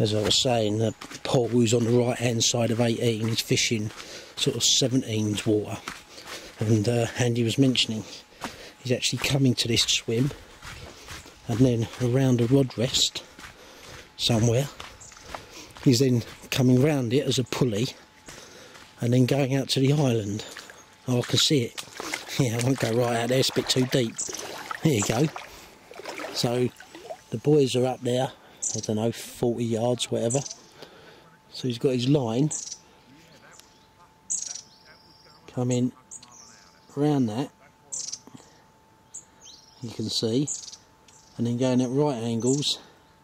as I was saying, Paul, who's on the right hand side of 18, is fishing sort of 17's water, and Andy was mentioning he's actually coming to this swim and then around a rod rest somewhere. He's then coming round it as a pulley and then going out to the island. Oh, I can see it. Yeah, I won't go right out there, it's a bit too deep. There you go. So the boys are up there, I don't know, 40 yards, whatever. So he's got his line coming round that, you can see, and then going at right angles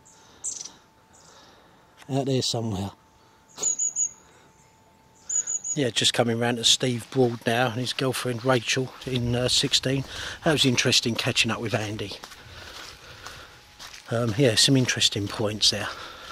out there somewhere. Yeah, just coming round to Steve Broad now and his girlfriend Rachel in 16. That was interesting catching up with Andy. Yeah, some interesting points there.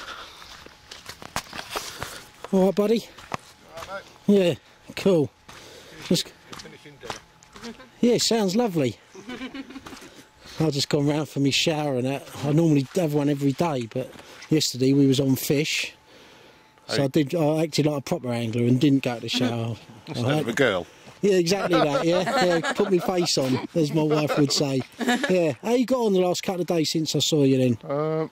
All right, buddy? All right, mate. Yeah, cool. Just... Yeah, sounds lovely. I've just gone round for my shower and that. I normally have one every day, but yesterday we was on fish. So I acted like a proper angler and didn't go to the shower. Instead of a girl. Yeah, exactly that, yeah. Put my face on, as my wife would say. Yeah. How you got on the last couple of days since I saw you then?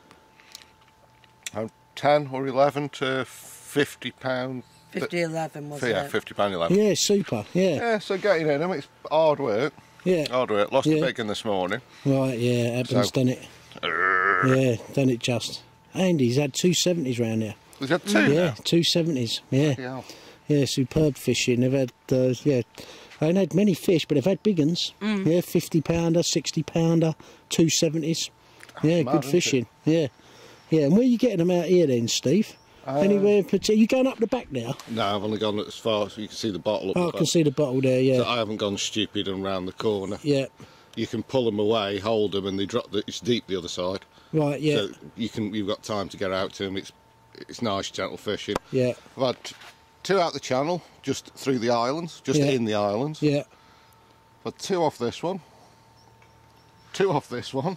10 or 11 to £50. 50-11 was it? Yeah, £50.11. Yeah, super, yeah. Yeah, so getting in, I mean, it's hard work. Yeah. Hard work. Lost a big one this morning. Right, yeah, happens, done it. Yeah, done it just. Andy's had 270s round there. He's had two Yeah, now? 270s, yeah. Yeah, superb fishing. They've had, yeah, they ain't had many fish, but they've had big uns. Yeah, 50-pounder, 60-pounder, 270s. Yeah, mad, good fishing. Yeah. Yeah, and where are you getting them out here then, Steve? Anywhere in particular? You going up the back now? No, I've only gone as far so you can see the bottle up Oh, I can see the bottle there, yeah. So I haven't gone stupid and round the corner. Yeah. You can pull them away, hold them, and they drop. It's deep the other side. Right, yeah. So you've got time to get out to them. It's nice, gentle fishing. Yeah. I've had two out the channel, just through the islands, just in the islands. Yeah. I've had two off this one. Two off this one.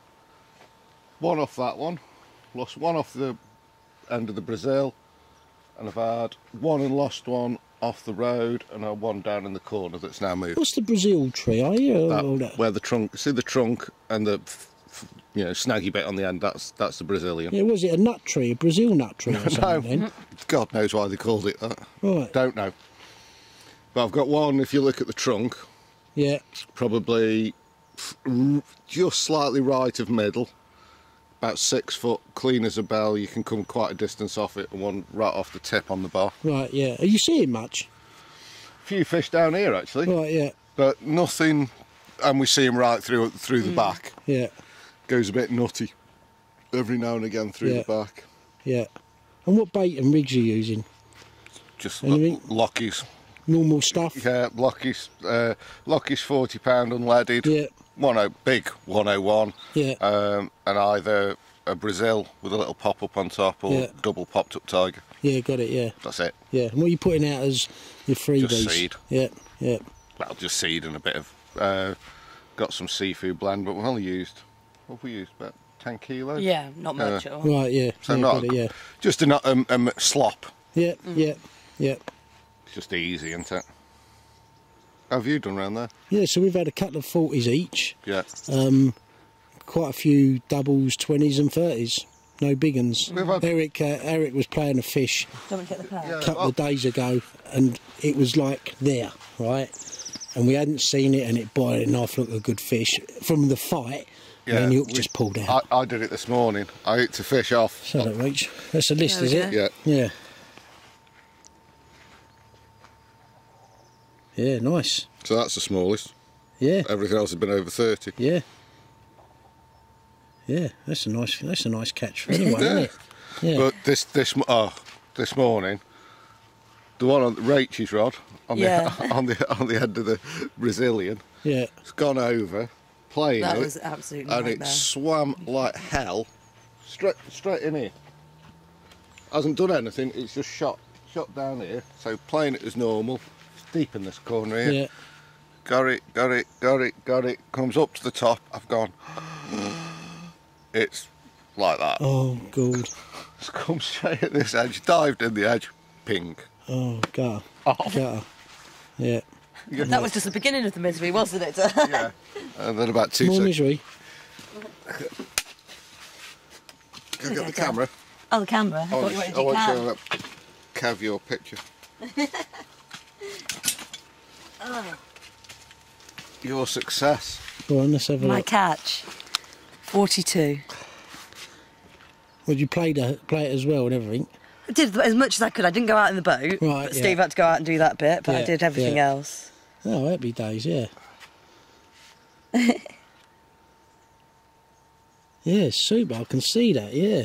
One off that one. Lost one off the end of the Brazil, and I've had one and lost one off the road, and one down in the corner that's now moved. What's the Brazil tree? Are you? Where the trunk, see the trunk and the snaggy bit on the end. That's the Brazilian. Yeah, was it a nut tree, a Brazil nut tree or something? No, God knows why they called it that. Right. Don't know. But I've got one. If you look at the trunk, yeah, probably just slightly right of middle. About 6 foot, clean as a bell. You can come quite a distance off it, and one right off the tip on the bar. Right, yeah. Are you seeing much? A few fish down here actually. Right, yeah. But nothing, and we see them right through the back. Yeah. Goes a bit nutty every now and again through the back. Yeah. And what bait and rigs are you using? Just Lockies. Normal stuff? Yeah, Lockies. Lockies £40 unleaded. Yeah. Big 101. Yeah. And either a Brazil with a little pop up on top or double popped up tiger. Yeah, got it, yeah. That's it. Yeah. And what are you putting out as your freebies? Just seed. Yeah, yeah. Well, just seed and a bit of, got some seafood blend, but we've only used, what have we used, about 10 kilos? Yeah, not much at all. Right, yeah. So yeah, not, it, yeah. just a slop. Yeah, yeah, yeah. It's just easy, isn't it? How have you done around there? Yeah, so we've had a couple of 40s each. Yeah. Quite a few doubles, 20s and 30s. No big uns. Eric was playing a fish a couple of days ago, and it was like there, right? And we hadn't seen it, and it bite a knife looked a good fish from the fight. Yeah, and then the hook just pulled out. I did it this morning. I hooked a fish off. So that reach. That's a list, is it? Yeah. Yeah. Yeah, nice. So that's the smallest. Yeah. Everything else has been over 30. Yeah. Yeah, that's a nice catch for anyone, isn't it? Yeah. But this morning, the one on Rachel's rod on the end of the Brazilian, it's gone over, playing that it, was absolutely and it swam like hell, straight in here. Hasn't done anything. It's just shot down here. So playing it as normal. It's deep in this corner here. Yeah. Got it. Comes up to the top. I've gone. It's like that. Oh, God. It's come straight at this edge, dived in the edge, ping. Oh, gutter. Oh. Gutter. Yeah. That was just the beginning of the misery, wasn't it? Yeah. And then about 2 More seconds. misery. Can I get the camera? Oh, the camera. I thought you wanted to do want to cam. show that caviar picture. Oh. Your success. Go on, let's have a My look. catch. 42. Well, you play it as well and everything. I did as much as I could. I didn't go out in the boat. Right, But Steve had to go out and do that bit, but I Yeah, did everything yeah. else. Oh, happy days, yeah. Yeah, super. I can see that, yeah.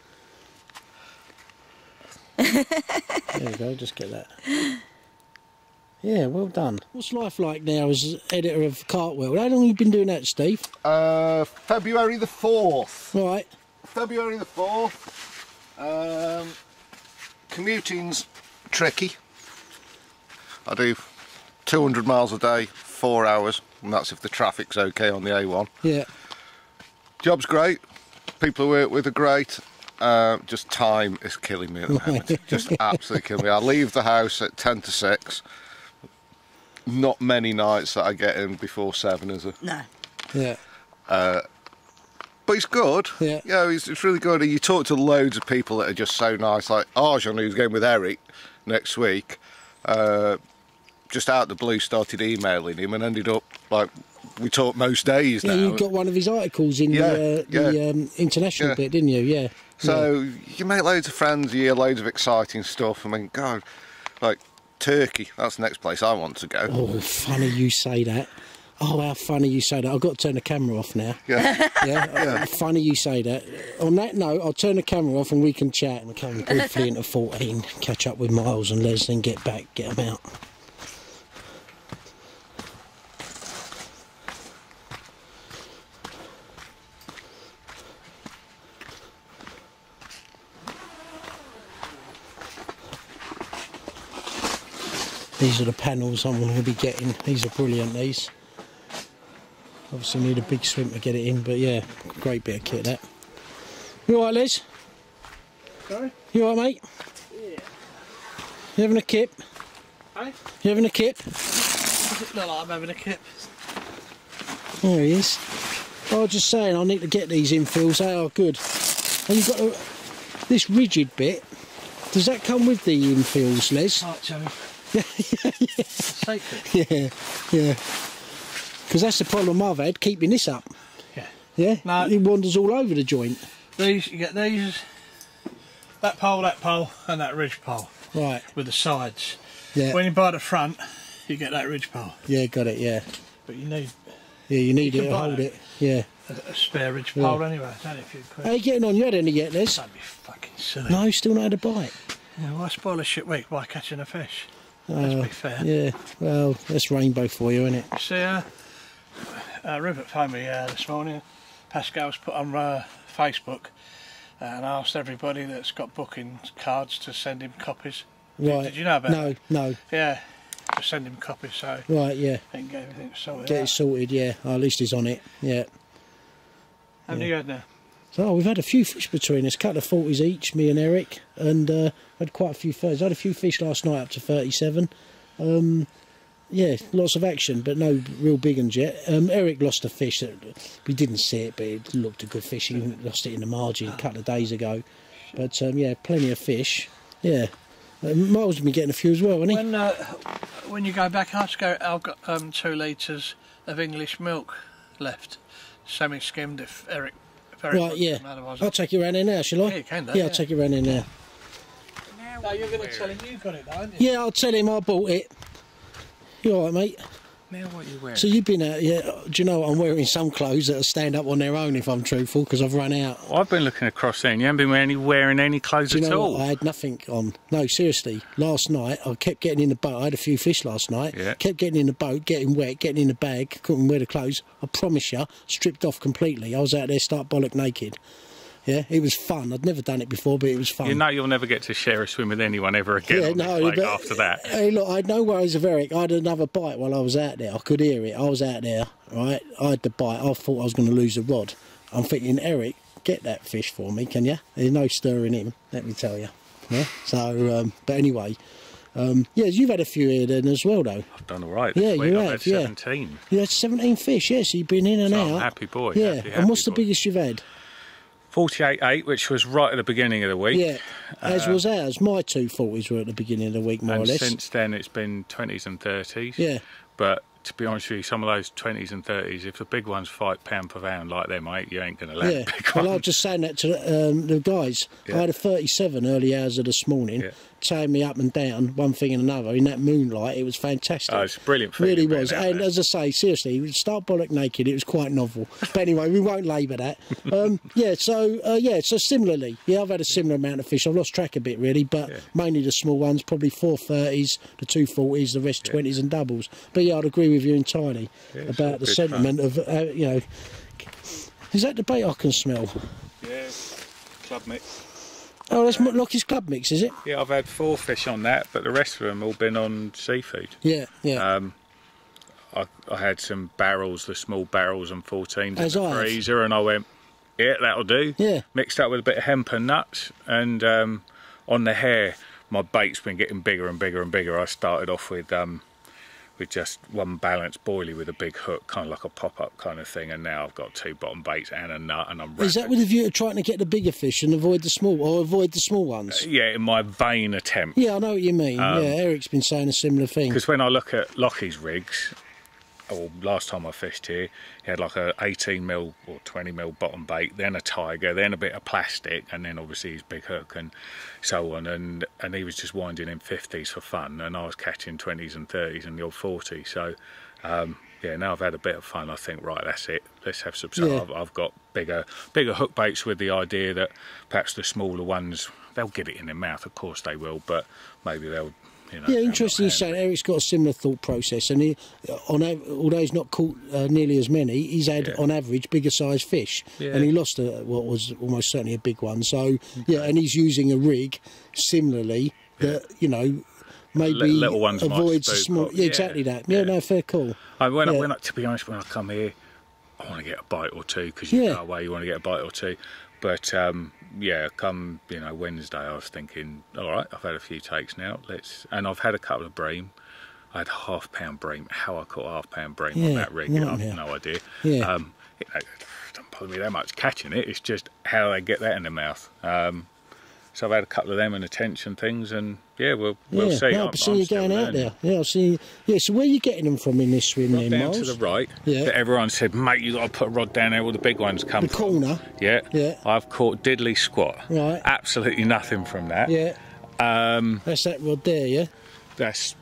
There we go, just get that. Yeah, well done. What's life like now as editor of Cartwheel? How long have you been doing that, Steve? February the 4th. Right. February the 4th. Commuting's tricky. I do 200 miles a day, 4 hours, and that's if the traffic's okay on the A1. Yeah. Job's great. People I work with are great. Just time is killing me at the moment. Just absolutely killing me. I leave the house at 10 to 6. Not many nights that I get in before 7, is there? No. Yeah. But it's good. Yeah. Yeah, it's really good. And you talk to loads of people that are just so nice. Like Arjan, who's going with Eric next week, just out of the blue started emailing him and ended up like we talk most days now. Yeah, you got one of his articles in the international bit, didn't you? Yeah. So you make loads of friends, you hear loads of exciting stuff. I mean, God, like Turkey, that's the next place I want to go. Oh, funny you say that. Oh, how funny you say that. I've got to turn the camera off now. Yeah. Yeah, funny you say that. On that note, I'll turn the camera off and we can chat and come briefly into 14, catch up with Miles and Les, then get back, get them out. These are the panels I'm going to be getting. These are brilliant, these. Obviously need a big swim to get it in, but yeah, great bit of kit that. You alright, Les? Sorry? You alright, mate? Yeah. You having a kip? Hey? You having a kip? Not like I'm having a kip. There he is. I was just saying, I need to get these infills. They are good. And you've got this rigid bit. Does that come with the infills, Les? Right, Joey. Yeah. Sacred. Yeah, yeah. Because that's the problem I've had, keeping this up. Yeah. Yeah? No. It wanders all over the joint. These, you get these, that pole, and that ridge pole. Right. With the sides. Yeah. When you buy the front, you get that ridge pole. Yeah, got it, yeah. But you need Yeah, you need You it can to buy hold that. it. Yeah. a spare ridge pole anyway. It's only a few quid. How you getting on? You had any yet, Les? Don't be fucking silly. No, still not had a bite. Yeah, why spoil a shit week by catching a fish? Let's be fair. Yeah, well, that's rainbow for you, isn't it? You see, Rupert phoned me this morning. Pascal's put on Facebook and asked everybody that's got booking cards to send him copies. Right. Did you know about that? No. Yeah, to send him copies so Right, yeah. he can get everything sorted Get out. it sorted, yeah. Oh, at least he's on it, yeah. How many you had now? So we've had a few fish between us, a couple of 40s each, me and Eric, and had quite a few first. I had a few fish last night up to 37. Yeah, lots of action, but no real big ones yet. Eric lost a fish that we didn't see it, but it looked a good fish. He lost it in the margin a couple of days ago. But yeah, plenty of fish. Yeah, Miles has been getting a few as well, hasn't he? When you go back, I've got 2 litres of English milk left, semi-skimmed. If Eric Right, yeah. I'll take it round there now, shall I? Yeah, you can do, Yeah, I'll yeah. take it round there now. No, you're going to tell him you got it, though, aren't you? Yeah, I'll tell him I bought it. You alright, mate? Now what you wearing? So you've been out, yeah. Do you know what? I'm wearing some clothes that stand up on their own, if I'm truthful, because I've run out. Well, I've been looking across there and you haven't been wearing any clothes Do you at know all. what? I had nothing on. No, seriously. Last night, I kept getting in the boat. I had a few fish last night. Yeah. Kept getting in the boat, getting wet, getting in the bag. Couldn't wear the clothes. I promise you, stripped off completely. I was out there stark bollock naked. Yeah, it was fun. I'd never done it before, but it was fun. You know you'll never get to share a swim with anyone ever again on this lake but- after that. Hey, look, I had no worries of Eric. I had another bite while I was out there. I could hear it. I was out there, right? I had the bite. I thought I was going to lose the rod. I'm thinking, Eric, get that fish for me, can you? There's no stirring him, let me tell you. Yeah. So, but anyway, yeah, you've had a few here then as well, though. I've done all right. Yeah, This week. you I've have. had 17. You had 17 fish. Yes, you've been in and So out. I'm a happy boy. Yeah. Happy And what's the boy. biggest you've had? 48.8, which was right at the beginning of the week. Yeah, as was ours. My 240s were at the beginning of the week, more or And less. since then, it's been 20s and 30s. Yeah. But to be honest with you, some of those 20s and 30s, if the big ones fight pound per pound like them, mate, you ain't going to let Yeah, the big well, I ones. was just saying that to the guys. Yeah. I had a 37 early hours of this morning, tearing me up and down, one thing and another, in that moonlight. It was fantastic. Oh, it's brilliant. Really was. And as I say, seriously, we start bollock naked, it was quite novel. But anyway, we won't labour that. So similarly, I've had a similar amount of fish. I've lost track a bit, really, but mainly the small ones, probably 430s, the 240s, the rest 20s and doubles. But yeah, I'd agree with you entirely about the sentiment of, you know, is that the bait I can smell? Yeah, club mix. Oh, that's Lockie's club mix, is it? Yeah, I've had 4 fish on that, but the rest of them all been on seafood. Yeah, yeah. I had some barrels, the small barrels and 14s As in the I have. freezer, and I went, yeah, that'll do. Yeah. Mixed up with a bit of hemp and nuts, and on the hair, my bait's been getting bigger and bigger and bigger. I started off with just one balanced boilie with a big hook, kind of like a pop-up kind of thing, and now I've got 2 bottom baits and a nut, and I'm Is that with a view of trying to get the bigger fish and avoid the small ones? yeah, in my vain attempt. Yeah, I know what you mean. Yeah, Eric's been saying a similar thing. Because when I look at Lockie's rigs, or last time I fished here, he had like a 18mm or 20mm bottom bait, then a tiger, then a bit of plastic, and then obviously his big hook and so on. And he was just winding in 50s for fun, and I was catching 20s and 30s and the odd 40s. So yeah, now I've had a bit of fun. I think, right, that's it. Let's have some. So I've got bigger hook baits with the idea that perhaps the smaller ones, they'll get it in their mouth. Of course they will, but maybe they'll. You know, interesting you say Eric's got a similar thought process, and he, although he's not caught nearly as many, he's had on average bigger sized fish, and he lost what was almost certainly a big one. So and he's using a rig similarly that maybe little ones avoids the small. Yeah, exactly that. Yeah, no, fair call. To be honest, when I come here, I want to get a bite or two because you go away, you want to get a bite or two. But come Wednesday, I was thinking, all right, I've had a few takes now. And I've had a couple of bream. I had £1/2 bream. How I caught £1/2 bream on that rig, I've no idea. Yeah. It doesn't bother me that much catching it. It's just how they get that in their mouth. So I've had a couple of them and attention things, and we'll see. No, but see you going out there. Yeah, I'll see. Yeah, so where are you getting them from in this swim then, down Miles? to the right. Yeah. Everyone said, mate, you got to put a rod down there where the big ones come the from. Corner. Yeah. Yeah. I've caught diddly squat. Right. Absolutely nothing from that. Yeah. That's that rod there, yeah. That's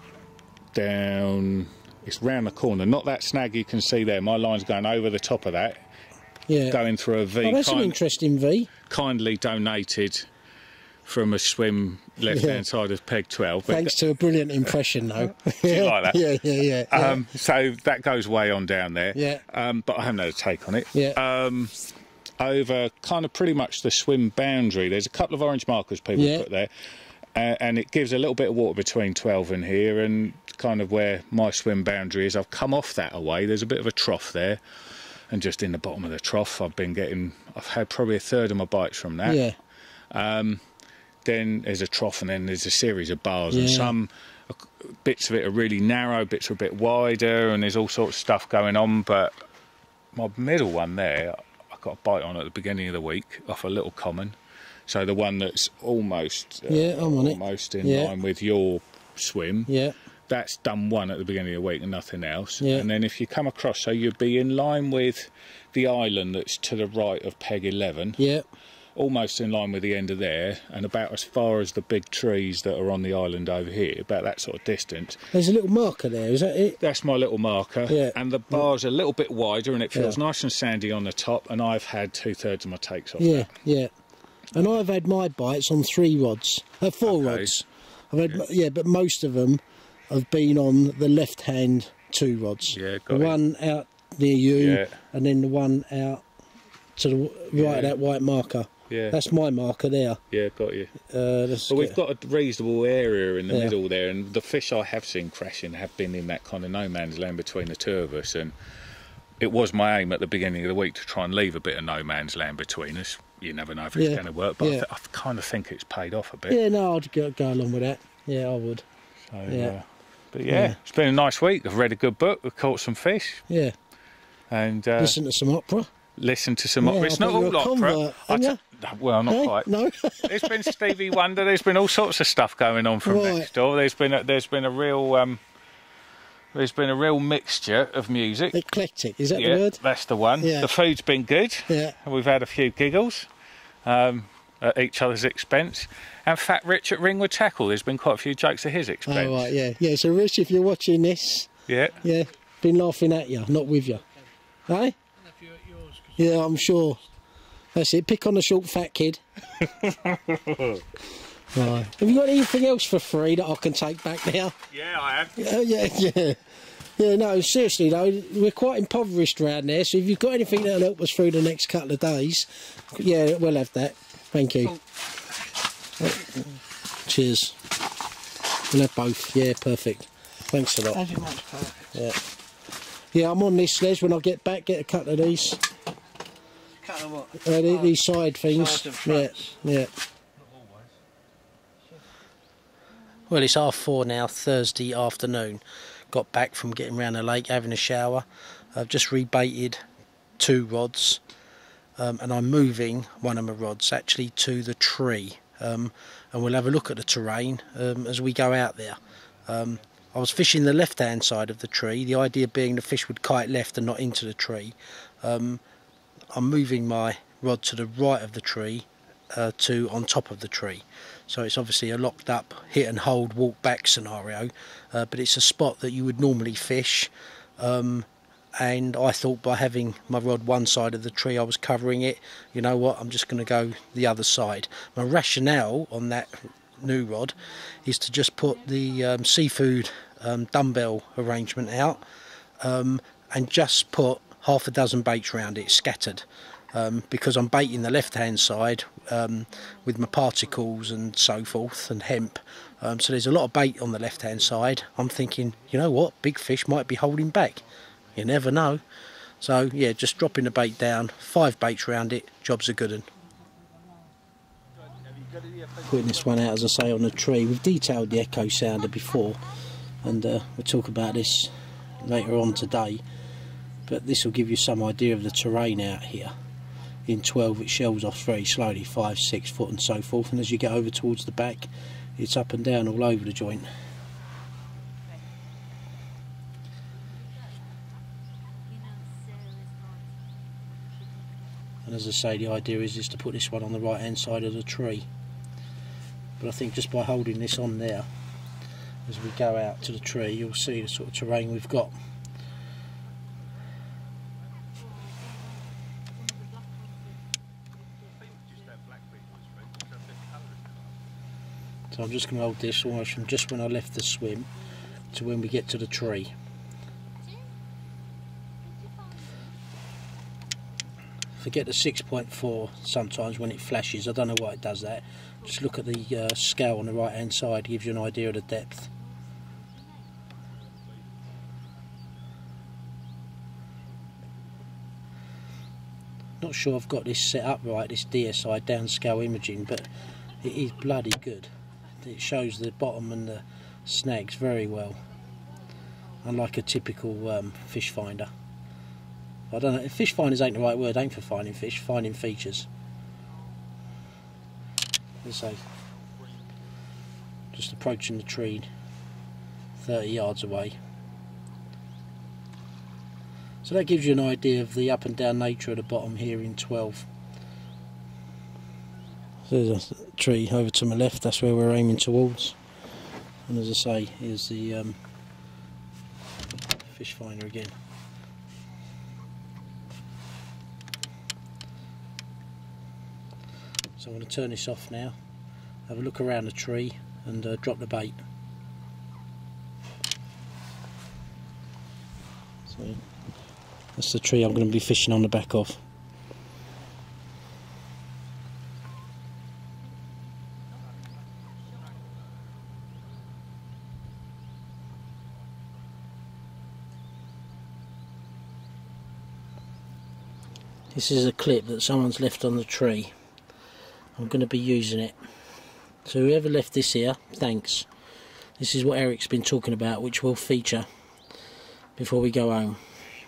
down. It's round the corner. Not that snag you can see there. My line's going over the top of that. Yeah. Going through a V. Oh, that's an interesting V. Kindly donated from a swim left-hand side of peg 12. Thanks to a brilliant impression, though. Do you like that? Yeah. So that goes way on down there. Yeah. But I haven't had a take on it. Yeah. Over kind of pretty much the swim boundary, there's a couple of orange markers people put there. And it gives a little bit of water between 12 and here, and kind of where my swim boundary is. I've come off that away. There's a bit of a trough there. And just in the bottom of the trough, I've had probably a third of my bites from that. Yeah. Then there's a trough, and then there's a series of bars, and some bits of it are really narrow, bits are a bit wider, and there's all sorts of stuff going on. But my middle one there, I got a bite on at the beginning of the week off a little common. So the one that's almost almost in line with your swim. Yeah. That's done one at the beginning of the week and nothing else. Yeah. And then if you come across, so you'd be in line with the island that's to the right of peg 11. Yeah. Almost in line with the end of there, and about as far as the big trees that are on the island over here, about that sort of distance. There's a little marker there, is that it? That's my little marker. Yeah. And the bar's a little bit wider, and it feels nice and sandy on the top, and I've had 2/3 of my takes off that. Yeah. And I've had my bites on 4 rods. I've had, but most of them have been on the left-hand 2 rods. Yeah, got the one out near you, and then the one out to the right of that white marker. Yeah. That's my marker there. Yeah, got you. We've got a reasonable area in the middle there, and the fish I have seen crashing have been in that kind of no man's land between the two of us, and it was my aim at the beginning of the week to try and leave a bit of no man's land between us. You never know if it's going to work, but I kind of think it's paid off a bit. Yeah, no, I'd go along with that. Yeah, I would. So, but it's been a nice week. I've read a good book. We've caught some fish. Yeah. And listen to some opera. Listen to some opera. It's not all opera. Well, not quite. No. There's been Stevie Wonder. There's been all sorts of stuff going on from next door. There's been a real mixture of music. Eclectic, is that the word? That's the one. Yeah. The food's been good. Yeah. And we've had a few giggles at each other's expense. And Fat Rich at Ringwood Tackle, there's been quite a few jokes at his expense. Oh, right, yeah. Yeah, so Rich, if you're watching this... Yeah. Been laughing at you, not with you. Eh? Yeah, I'm sure. That's it. Pick on the short fat kid. Right. Have you got anything else for free that I can take back now? Yeah, I have. Yeah. Yeah, no, seriously though, we're quite impoverished around there, so if you've got anything that'll help us through the next couple of days, yeah, we'll have that. Thank you. Cheers. We'll have both. Yeah, perfect. Thanks a lot. Thank you much, perfect. Yeah, I'm on this, Les, when I get back, get a couple of these. Cut of what? These side things. Sides of fronts. Yeah. Well, it's 4:30 now, Thursday afternoon. Got back from getting round the lake, having a shower. I've just rebaited 2 rods, and I'm moving one of my rods actually to the tree, and we'll have a look at the terrain as we go out there. I was fishing the left-hand side of the tree, the idea being the fish would kite left and not into the tree. I'm moving my rod to the right of the tree, to on top of the tree. So it's obviously a locked up hit and hold walk back scenario, but it's a spot that you would normally fish, and I thought by having my rod one side of the tree I was covering it. You know what, I'm just going to go the other side. My rationale on that new rod is to just put the seafood dumbbell arrangement out, and just put half a dozen baits around it scattered, because I'm baiting the left hand side with my particles and so forth and hemp, so there's a lot of bait on the left hand side. I'm thinking, you know what, big fish might be holding back, you never know. So yeah, just dropping the bait down, 5 baits around it, job's a good one. Putting this one out, as I say, on the tree. We've detailed the echo sounder before, and we'll talk about this later on today, but this will give you some idea of the terrain out here. In 12 it shelves off very slowly, 5, 6 foot and so forth, and as you get over towards the back it's up and down all over the joint. And as I say, the idea is to put this one on the right hand side of the tree. But I think just by holding this on there, as we go out to the tree, you'll see the sort of terrain we've got. So I'm just going to hold this almost from just when I left the swim to when we get to the tree. Forget the 6.4 sometimes when it flashes, I don't know why it does that. Just look at the scale on the right hand side, gives you an idea of the depth. Not sure I've got this set up right, this DSI downscale imaging, but it is bloody good. It shows the bottom and the snags very well, unlike a typical fish finder. I don't know, fish finders ain't the right word, ain't for finding fish, finding features. As I say, just approaching the tree 30 yards away. So that gives you an idea of the up and down nature of the bottom here in 12. So there's a tree over to my left, that's where we're aiming towards. And as I say, here's the fish finder again. So I'm going to turn this off now, have a look around the tree and drop the bait. So that's the tree I'm going to be fishing on the back of. This is a clip that someone's left on the tree. I'm going to be using it. So whoever left this here, thanks. This is what Eric's been talking about, which we'll feature before we go home.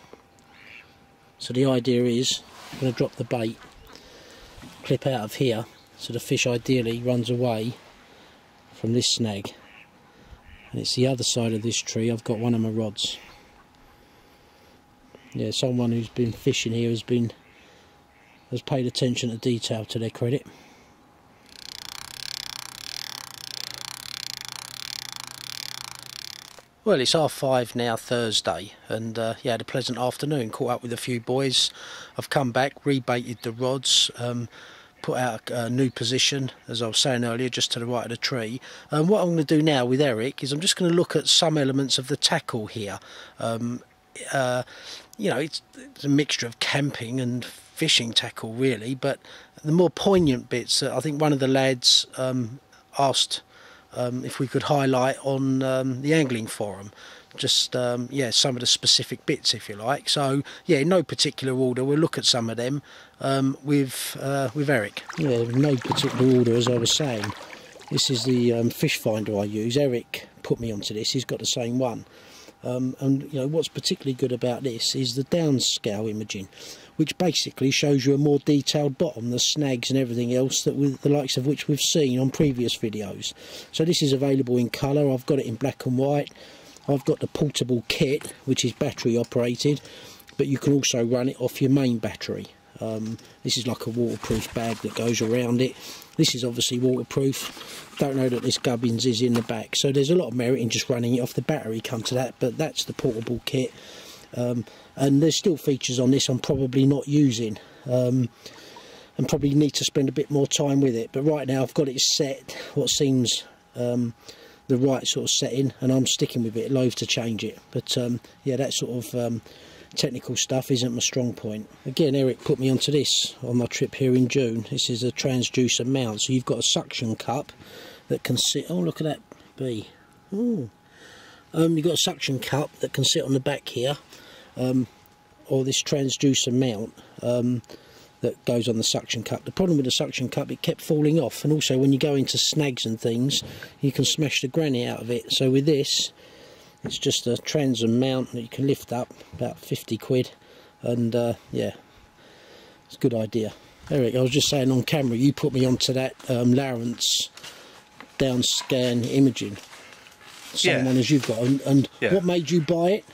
So the idea is, I'm going to drop the bait, clip out of here, so the fish ideally runs away from this snag. And it's the other side of this tree. I've got one of my rods. Yeah, someone who's been fishing here has paid attention to detail, to their credit. Well, it's 5:30 now, Thursday, and yeah, had a pleasant afternoon. Caught up with a few boys. I've come back, rebaited the rods, put out a new position, as I was saying earlier, just to the right of the tree. What I'm going to do now with Eric is I'm just going to look at some elements of the tackle here. You know, it's a mixture of camping and fishing tackle, really, but the more poignant bits, I think one of the lads asked if we could highlight on the angling forum, just yeah, some of the specific bits, if you like. So yeah, in no particular order, we'll look at some of them with Eric. Yeah, in no particular order, as I was saying. This is the fish finder I use. Eric put me onto this. He's got the same one. And you know what's particularly good about this is the downscale imaging, which basically shows you a more detailed bottom, the snags and everything else that with the likes of which we've seen on previous videos. So this is available in colour. I've got it in black and white. I've got the portable kit, which is battery operated, but you can also run it off your main battery. This is like a waterproof bag that goes around it. This is obviously waterproof. Don't know that this gubbins is in the back, so there's a lot of merit in just running it off the battery, come to that, but that's the portable kit. And there's still features on this I'm probably not using, and probably need to spend a bit more time with it, but right now I've got it set what seems the right sort of setting, and I'm sticking with it, loath to change it. But yeah, that sort of technical stuff isn't my strong point. Again, Eric put me onto this on my trip here in June. This is a transducer mount, so you've got a suction cup that can sit, oh look at that bee. Ooh. You've got a suction cup that can sit on the back here, or this transducer mount that goes on the suction cup. The problem with the suction cup, it kept falling off, and also when you go into snags and things, you can smash the granny out of it. So with this, it's just a transom mount that you can lift up, about 50 quid, and yeah, it's a good idea. Eric, I was just saying on camera, you put me onto that Lawrence downscan imaging. Same one as you've got, and yeah. What made you buy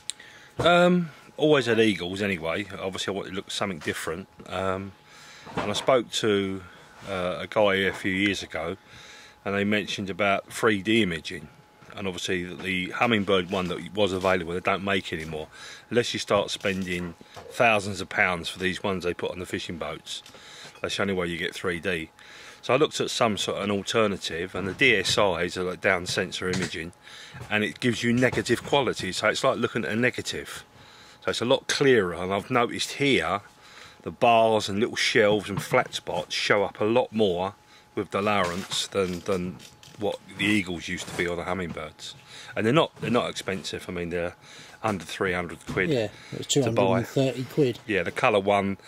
it? Always had eagles anyway. Obviously I wanted to look at something different, and I spoke to a guy a few years ago, and they mentioned about 3D imaging, and obviously the Hummingbird one that was available, they don't make anymore, unless you start spending thousands of pounds for these ones they put on the fishing boats. That's the only way you get 3D. So I looked at some sort of an alternative, and the DSIs are like down sensor imaging, and it gives you negative quality, so it's like looking at a negative. So it's a lot clearer, and I've noticed here the bars and little shelves and flat spots show up a lot more with the Lawrence than what the eagles used to be, or the Hummingbirds. And they're not expensive. I mean, they're under 300 quid. Yeah, it was 230 quid. Yeah, the colour one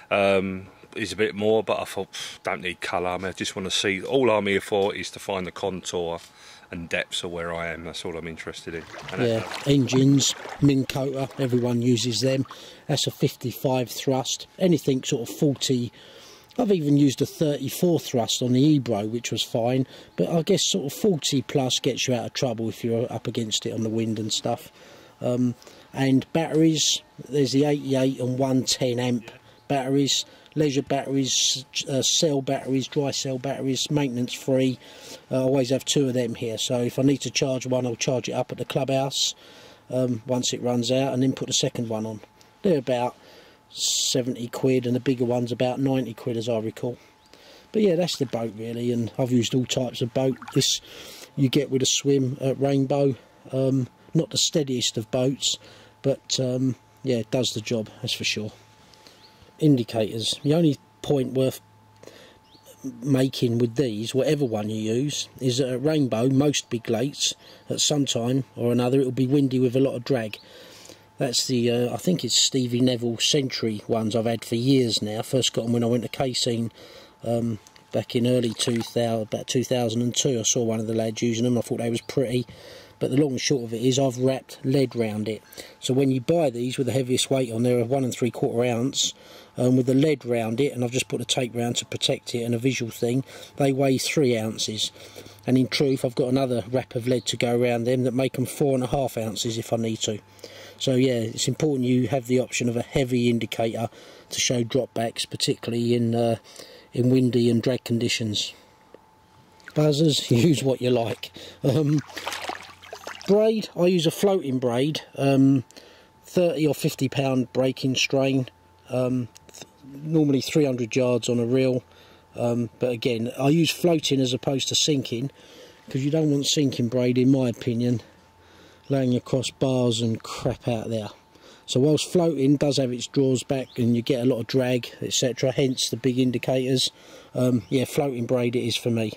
is a bit more, but I thought, don't need colour. I mean, I just want to see. All I'm here for is to find the contour and depths of where I am. That's all I'm interested in. And yeah, engines, Minn Kota, everyone uses them. That's a 55 thrust. Anything sort of 40. I've even used a 34 thrust on the Ebro, which was fine, but I guess sort of 40 plus gets you out of trouble if you're up against it on the wind and stuff. And batteries, there's the 88 and 110 amp batteries, leisure batteries, cell batteries, dry cell batteries, maintenance free. I always have two of them here, so if I need to charge one, I'll charge it up at the clubhouse once it runs out, and then put the second one on. They're about 70 quid, and the bigger one's about 90 quid as I recall. But yeah, that's the boat really, and I've used all types of boat. This you get with a swim at Rainbow. Not the steadiest of boats, but yeah, it does the job, that's for sure. Indicators, the only point worth making with these, whatever one you use, is that at Rainbow, most big lakes, at some time or another, it'll be windy with a lot of drag. That's the, I think it's Stevie Neville Century ones I've had for years now. First got them when I went to Cassine back in early 2000, about 2002. I saw one of the lads using them. I thought they was pretty. But the long and short of it is I've wrapped lead round it. So when you buy these with the heaviest weight on, they're 1 3/4 ounce. With the lead round it, and I've just put a tape round to protect it and a visual thing, they weigh 3 ounces. And in truth, I've got another wrap of lead to go around them that make them 4.5 ounces if I need to. So yeah, it's important you have the option of a heavy indicator to show dropbacks, particularly in windy and drag conditions. Buzzers, use what you like. Braid, I use a floating braid, 30 or 50 pound breaking strain, normally 300 yards on a reel, but again I use floating as opposed to sinking, because you don't want sinking braid, in my opinion, laying across bars and crap out there. So whilst floating does have its draws back and you get a lot of drag, etc., hence the big indicators, yeah, floating braid it is for me.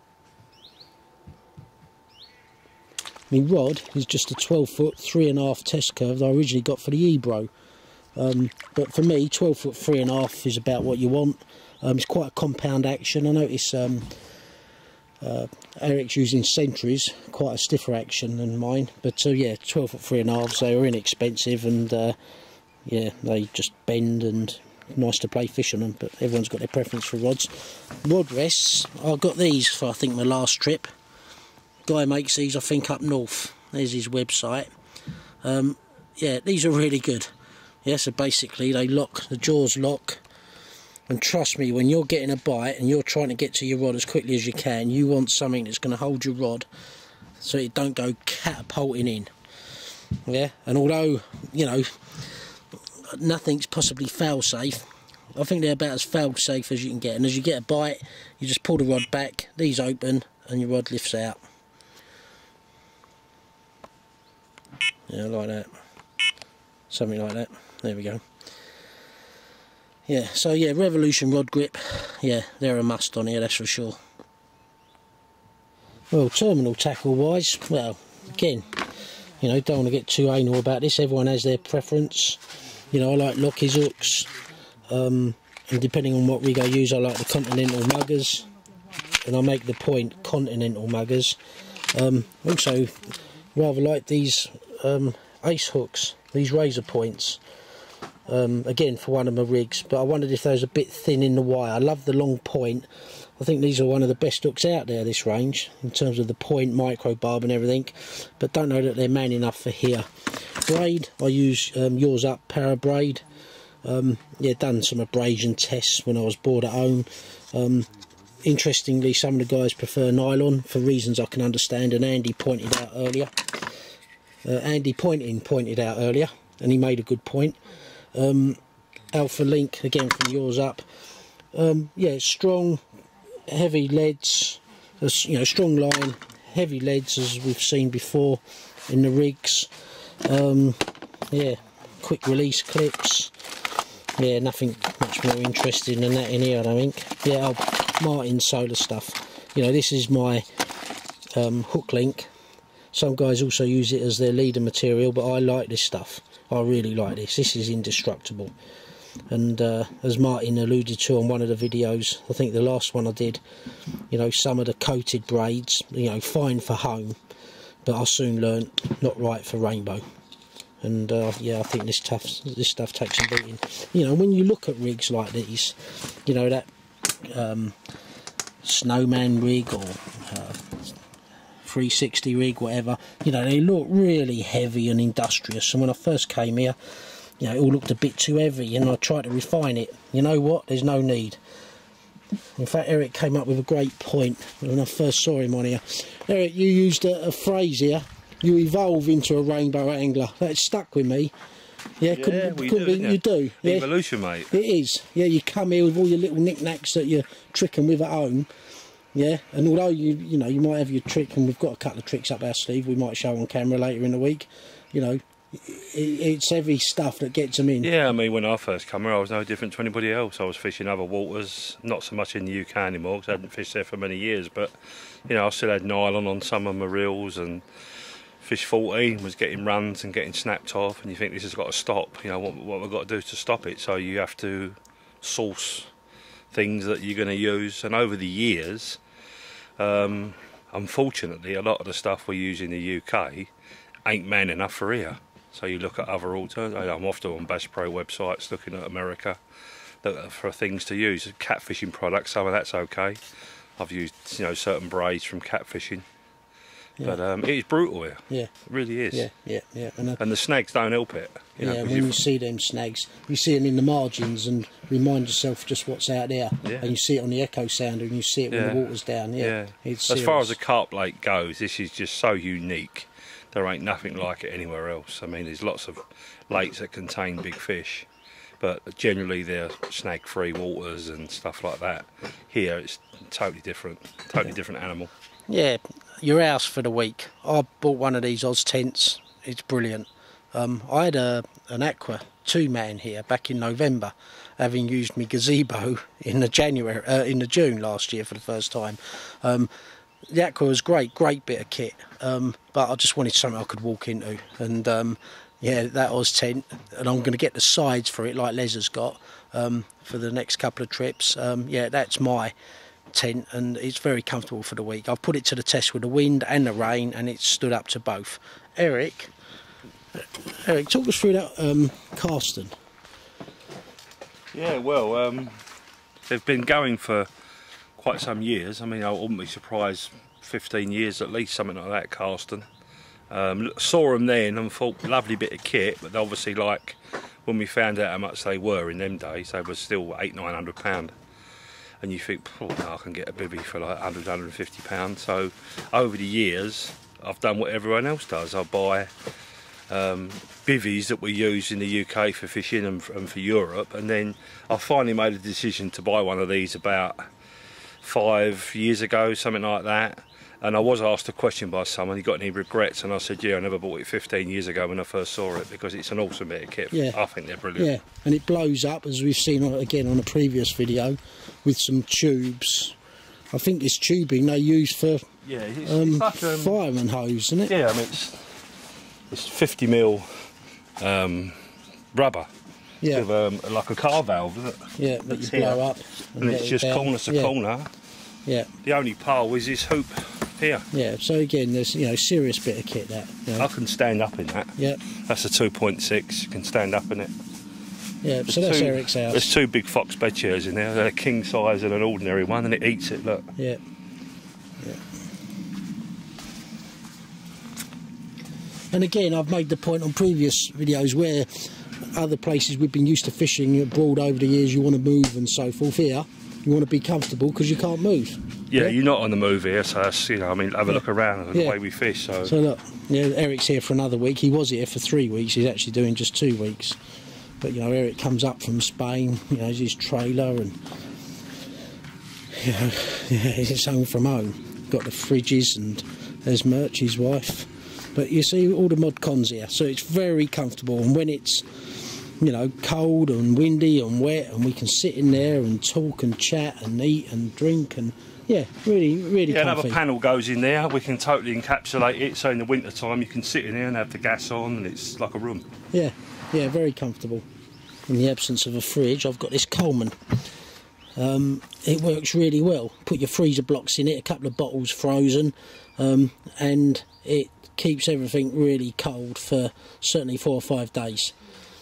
My rod is just a 12-foot 3.5 test curve that I originally got for the Ebro. But for me, 12-foot 3.5 is about what you want. It's quite a compound action. I notice Eric's using Centuries, quite a stiffer action than mine. But yeah, 12-foot 3.5s, they are inexpensive, and yeah, they just bend and nice to play fish on them. But everyone's got their preference for rods. Rod rests, I got these for I think my last trip. Guy makes these, I think, up north. There's his website. Yeah, these are really good. Yeah, so basically they lock, the jaws lock, and trust me, when you're getting a bite and you're trying to get to your rod as quickly as you can, you want something that's going to hold your rod so it don't go catapulting in. Yeah, and although, you know, nothing's possibly fail safe, I think they're about as fail safe as you can get. And as you get a bite, you just pull the rod back, these open, and your rod lifts out. Yeah, like that. Something like that. There we go. Yeah, so yeah, Revolution rod grip. Yeah, they're a must on here, that's for sure. Well, terminal tackle wise, well, again, you know, don't want to get too anal about this. Everyone has their preference. You know, I like Lockie's hooks. And depending on what rig I use, I like the Continental muggers. And I make the point Continental muggers. Also, rather like these ace hooks, these razor points, again for one of my rigs, but I wondered if they was a bit thin in the wire. I love the long point. I think these are one of the best hooks out there, this range, in terms of the point, micro barb and everything, but don't know that they're man enough for here. Braid, I use Yours Up Para braid. Yeah, done some abrasion tests when I was bored at home. Interestingly, some of the guys prefer nylon for reasons I can understand, and Andy pointed out earlier. Pointed out earlier, and he made a good point. Alpha Link, again from Yours Up. Yeah, strong, heavy leads, you know, strong line, heavy leads as we've seen before in the rigs. Yeah, quick release clips. Yeah, nothing much more interesting than that in here, I don't think. Yeah, Martin Solar stuff. You know, this is my hook link. Some guys also use it as their leader material, but I like this stuff. I really like this. This is indestructible. And as Martin alluded to on one of the videos, I think the last one I did, you know, some of the coated braids, you know, fine for home, but I soon learnt not right for rainbow. And yeah, I think this stuff takes some beating. You know, when you look at rigs like these, you know, that Snowman rig or 360 rig, whatever, you know, they look really heavy and industrious. And when I first came here, you know, it all looked a bit too heavy, and I tried to refine it. You know what? There's no need. In fact, Eric came up with a great point when I first saw him on here. Eric, you used a phrase here. You evolve into a rainbow angler. That stuck with me. Yeah, you do. Yeah? Evolution, mate. It is. Yeah, you come here with all your little knickknacks that you're tricking with at home. Yeah, and although you know, you might have your trick, and we've got a couple of tricks up our sleeve we might show on camera later in the week, you know, it's heavy stuff that gets them in. Yeah, I mean, when I first came here, I was no different to anybody else. I was fishing other waters, not so much in the UK anymore, because I hadn't fished there for many years, but, you know, I still had nylon on some of my reels, and fish 14 was getting runs and getting snapped off, and you think this has got to stop. You know, what we've got to do to stop it. So you have to source things that you're going to use. And over the years, unfortunately, a lot of the stuff we use in the UK ain't man enough for here. So you look at other alternatives. I'm often on Bass Pro websites looking at America for things to use. Catfishing products, some of that's okay. I've used, you know, certain braids from catfishing. Yeah. But it is brutal here. Yeah. It really is. Yeah. And the snags don't help it. You know, when you see them snags, you see them in the margins and remind yourself just what's out there. Yeah. And you see it on the echo sounder and you see it when the water's down. Yeah. It's as far as the serious. carp lake goes, this is just so unique. There ain't nothing like it anywhere else. I mean, there's lots of lakes that contain big fish, but generally they're snag-free waters and stuff like that. Here it's totally different animal. Yeah, your house for the week. I bought one of these Oz tents. It's brilliant. I had an Aqua 2-man here back in November, having used my gazebo in the June last year for the first time. The Aqua was great bit of kit, but I just wanted something I could walk into, and yeah, that Oz tent, and I'm going to get the sides for it like Les has got for the next couple of trips. Yeah, that's my tent, and it's very comfortable for the week. I've put it to the test with the wind and the rain, and it's stood up to both. Eric, talk us through that casting. Yeah, well, they've been going for quite some years. I mean, I wouldn't be surprised 15 years at least, something like that, casting. Saw them then and thought, lovely bit of kit, but obviously, like when we found out how much they were in them days, they were still £800–900. And you think, oh, no, I can get a bivvy for like £100–150. So over the years, I've done what everyone else does. I buy bivvies that we use in the UK for fishing and for Europe, and then I finally made a decision to buy one of these about 5 years ago, something like that. And I was asked a question by someone, you got any regrets? And I said, yeah, I never bought it 15 years ago when I first saw it, because it's an awesome bit of kit. Yeah. I think they're brilliant. Yeah, and it blows up, as we've seen again on a previous video, with some tubes. I think this tubing they use for it's like, fireman hose, isn't it? Yeah, I mean, it's 50mm rubber. Yeah. With like a car valve, isn't it? Yeah, that That's you blow here. up. And it's just corner to corner. Yeah. The only pole is this hoop here. Yeah, so again, there's, you know, serious bit of kit that. You know. I can stand up in that. Yeah. That's a 2.6, you can stand up in it. Yeah, so that's Eric's house. There's 2 big Fox bed chairs in there, they're a king size and an ordinary one, and it eats it, look. Yeah. And again, I've made the point on previous videos where other places we've been used to fishing abroad over the years, you want to move and so forth. Here, you want to be comfortable because you can't move. Yeah, you're not on the move here, so that's, you know, I mean, have a look around at the way we fish. So look, yeah, Eric's here for another week. He was here for 3 weeks. He's actually doing just 2 weeks. But you know, Eric comes up from Spain. You know, his trailer, and you know, he's home from home. Got the fridges, and there's Merch, his wife. But you see all the mod cons here, so it's very comfortable. And when it's, you know, cold and windy and wet, and we can sit in there and talk and chat and eat and drink, and yeah, really comfy. Another panel goes in there. We can totally encapsulate it. So in the winter time, you can sit in there and have the gas on, and it's like a room. Yeah, very comfortable. In the absence of a fridge, I've got this Coleman. It works really well. Put your freezer blocks in it, a couple of bottles frozen, and it keeps everything really cold for certainly 4 or 5 days.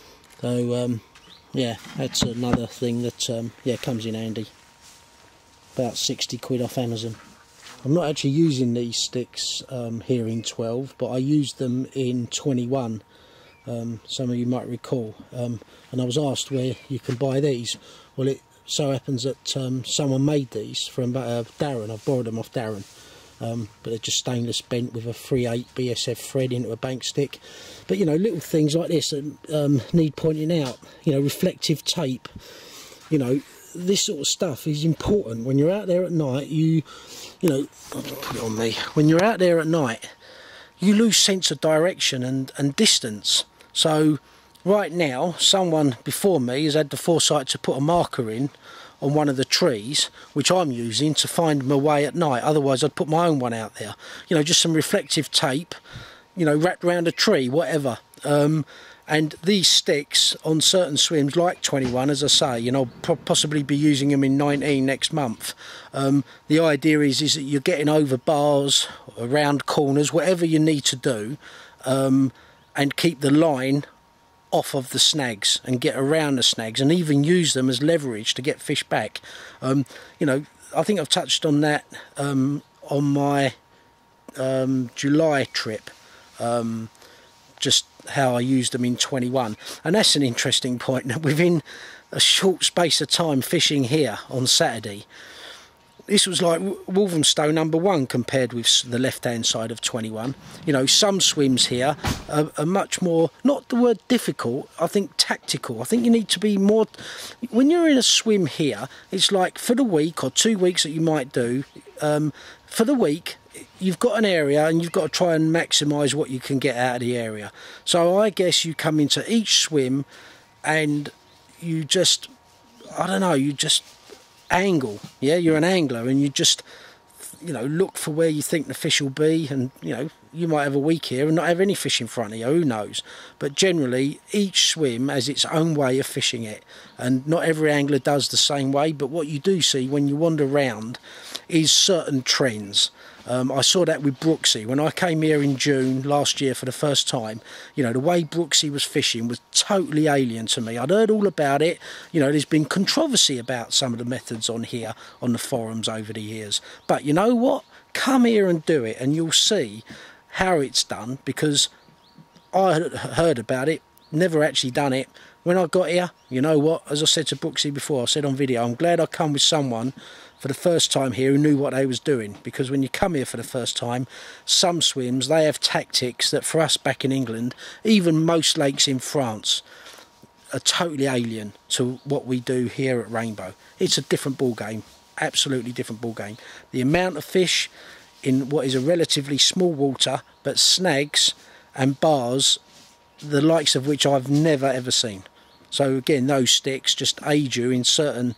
So yeah, that's another thing that comes in handy. About 60 quid off Amazon. I'm not actually using these sticks here in 12, but I used them in 21. Some of you might recall, and I was asked where you can buy these. Well, it so happens that someone made these from Darren. I've borrowed them off Darren, but they're just stainless bent with a 3/8 BSF thread into a bank stick. But you know, little things like this that need pointing out. You know, reflective tape. You know, this sort of stuff is important when you're out there at night. You know, I'll put it on me. When you're out there at night, you lose sense of direction and distance. So right now, someone before me has had the foresight to put a marker in on one of the trees, which I'm using to find my way at night. Otherwise I'd put my own one out there. You know, just some reflective tape. you know, wrapped around a tree, whatever. And these sticks on certain swims, like 21, as I say, you know, possibly be using them in 19 next month. The idea is that you're getting over bars, around corners, whatever you need to do, and keep the line off of the snags and get around the snags, and even use them as leverage to get fish back. You know, I think I've touched on that on my July trip, just how I used them in 21, and that's an interesting point. That within a short space of time fishing here on Saturday, this was like Walthamstow #1 compared with the left hand side of 21. You know, some swims here are much more, not the word difficult, I think tactical. I think you need to be more, when you're in a swim here, it's like for the week or 2 weeks that you might do, for the week you've got an area and you've got to try and maximise what you can get out of the area. So I guess you come into each swim and you just, I don't know, you just angle. Yeah, you're an angler and you just, you know, look for where you think the fish will be, and you know, you might have a week here and not have any fish in front of you, who knows. But generally each swim has its own way of fishing it, and not every angler does the same way. But what you do see when you wander around is certain trends. I saw that with Brooksy when I came here in June last year for the first time. You know, the way Brooksy was fishing was totally alien to me. I'd heard all about it. You know, there's been controversy about some of the methods on here on the forums over the years. But you know what? Come here and do it and you'll see how it's done, because I had heard about it, never actually done it. When I got here, you know what? As I said to Brooksy before, I said on video, I'm glad I come with someone for the first time here who knew what they was doing, because when you come here for the first time, some swims, they have tactics that for us back in England, even most lakes in France, are totally alien to what we do here at Rainbow. It's a different ball game, absolutely different ball game. The amount of fish in what is a relatively small water, but snags and bars, the likes of which I've never ever seen. So again, those sticks just aid you in certain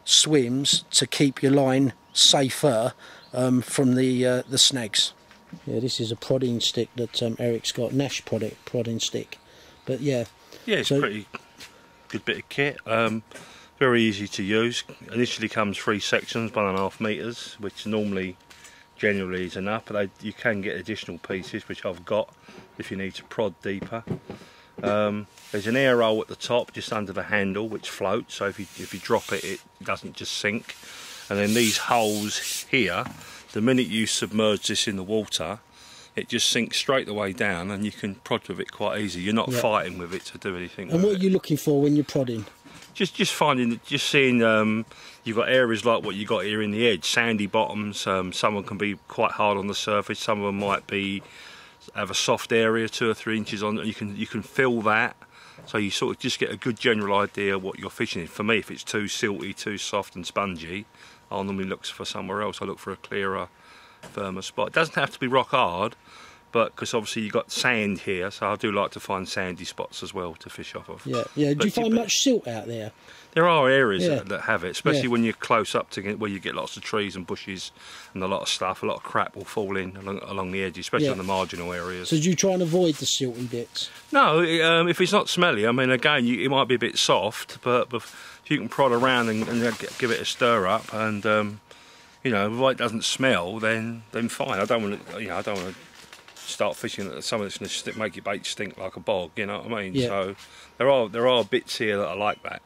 swims to keep your line safer from the snags. Yeah, this is a prodding stick that Eric's got, Nash prodding stick. But yeah, it's a pretty good bit of kit. Very easy to use. Initially comes 3 sections, 1.5 metres, which generally is enough, but you can get additional pieces, which I've got if you need to prod deeper. There's an air roll at the top just under the handle which floats, so if you drop it, it doesn't just sink. And then these holes here, the minute you submerge this in the water, it just sinks straight the way down and you can prod with it quite easy. You're not fighting with it to do anything. And what are you looking for when you're prodding? Just seeing you've got areas like what you got here in the edge, sandy bottoms. Some of them can be quite hard on the surface, some of them might have a soft area 2 or 3 inches on. You can feel that, so you sort of just get a good general idea what you're fishing in. For me, if it's too silty, too soft and spongy, I'll normally look for somewhere else. I look for a clearer, firmer spot. It doesn't have to be rock hard, but because obviously you've got sand here, so I do like to find sandy spots as well to fish off of. Yeah. Do you find much silt out there? There are areas that have it, especially when you're close up to it, where you get lots of trees and bushes and a lot of stuff. A lot of crap will fall in along the edge, especially on the marginal areas. So do you try and avoid the silty bits? No, if it's not smelly, I mean, again, it might be a bit soft, but if you can prod around and give it a stir up, and you know, if it doesn't smell, then fine. I don't want to, start fishing at something that's going to make your bait stink like a bog. You know what I mean? So there are bits here that are like that.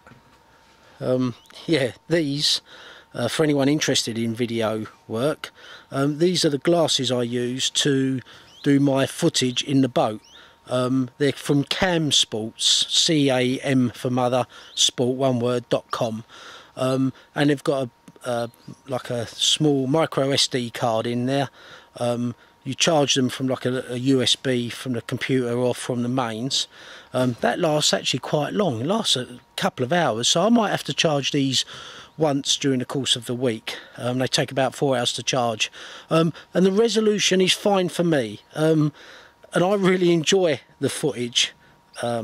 These, for anyone interested in video work, these are the glasses I use to do my footage in the boat. They're from Cam Sports, CAM for mother, sport, one word.com, and they've got like a small micro SD card in there. You charge them from like a USB from the computer or from the mains. That lasts actually quite long. It lasts a couple of hours, so I might have to charge these once during the course of the week. They take about 4 hours to charge, and the resolution is fine for me, and I really enjoy the footage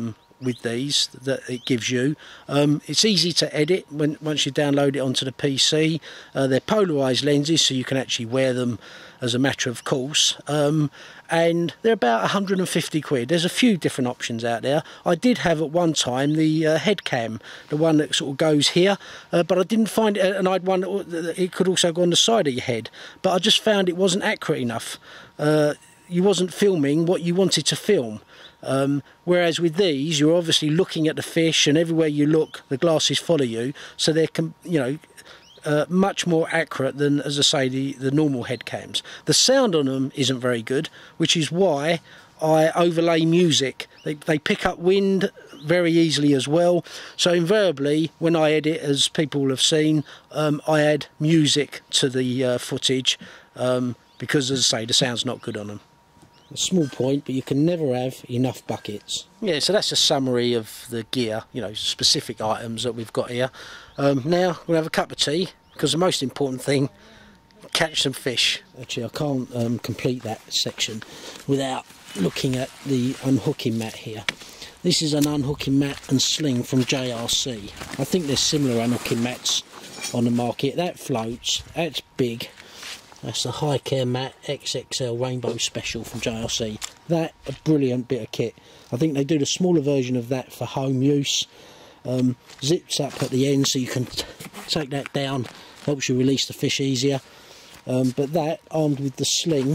with these that it gives you. It's easy to edit once you download it onto the PC. They're polarised lenses, so you can actually wear them as a matter of course. And they're about 150 quid. There's a few different options out there. I did have at one time the head cam, the one that sort of goes here, but I didn't find it, and I'd one that it could also go on the side of your head, but I just found it wasn't accurate enough. You wasn't filming what you wanted to film. Whereas with these, you're obviously looking at the fish, and everywhere you look, the glasses follow you, so they're, you know, much more accurate than, as I say, the normal head cams. The sound on them isn't very good, which is why I overlay music. They pick up wind very easily as well, so invariably when I edit, as people have seen, I add music to the footage, because, as I say, the sound's not good on them. A small point, but you can never have enough buckets. Yeah, so that's a summary of the gear, you know, specific items that we've got here. Now we'll have a cup of tea, because the most important thing, catch some fish. Actually, I can't complete that section without looking at the unhooking mat here. This is an unhooking mat and sling from JRC. I think there's similar unhooking mats on the market. That floats, that's big. That's the High Care Mat XXL Rainbow Special from JRC. That, a brilliant bit of kit. I think they do the smaller version of that for home use. Zips up at the end so you can take that down, helps you release the fish easier. But that, armed with the sling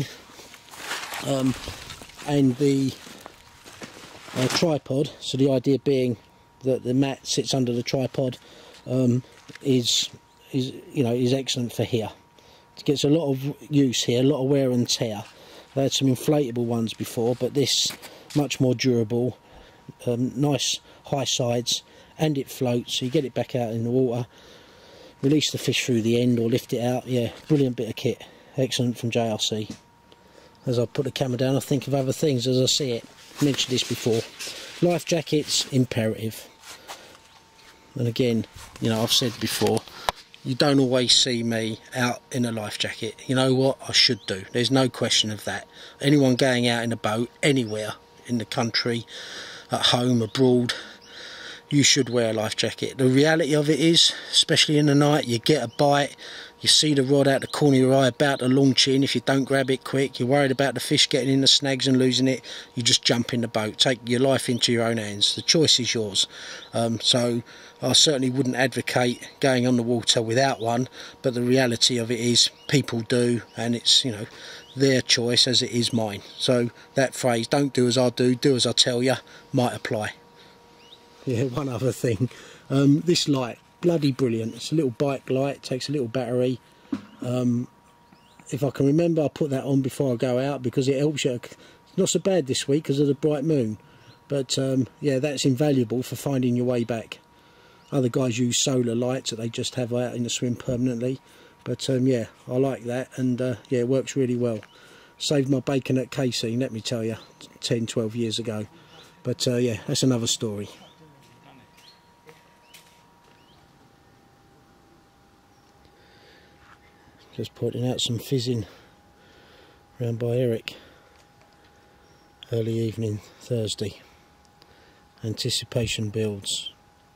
and the tripod, so the idea being that the mat sits under the tripod, is excellent for here. It gets a lot of use here, a lot of wear and tear. I had some inflatable ones before, but this much more durable, nice high sides, and it floats, so you get it back out in the water, release the fish through the end or lift it out. Yeah, brilliant bit of kit, excellent from JRC. As I put the camera down, I think of other things as I see it. I mentioned this before. Life jackets, imperative. And again, you know, I've said before, you don't always see me out in a life jacket. You know what? I should do. There's no question of that. Anyone going out in a boat, anywhere in the country, at home, abroad, you should wear a life jacket. The reality of it is, especially in the night, you get a bite, you see the rod out the corner of your eye about to launch in. If you don't grab it quick, you're worried about the fish getting in the snags and losing it, you just jump in the boat, take your life into your own hands. The choice is yours. So I certainly wouldn't advocate going on the water without one, but the reality of it is people do, and it's, you know, their choice as it is mine. So that phrase, don't do as I do as I tell you, might apply. Yeah, one other thing, this light, bloody brilliant. It's a little bike light, takes a little battery. If I can remember, I'll put that on before I go out, because it helps you. It's not so bad this week because of the bright moon, but yeah, that's invaluable for finding your way back. Other guys use solar lights that they just have out in the swim permanently, but yeah, I like that, and yeah, it works really well. Saved my bacon at casein, let me tell you, 10-12 years ago. But yeah, that's another story. Just putting out some fizzing round by Eric. Early evening Thursday. Anticipation builds.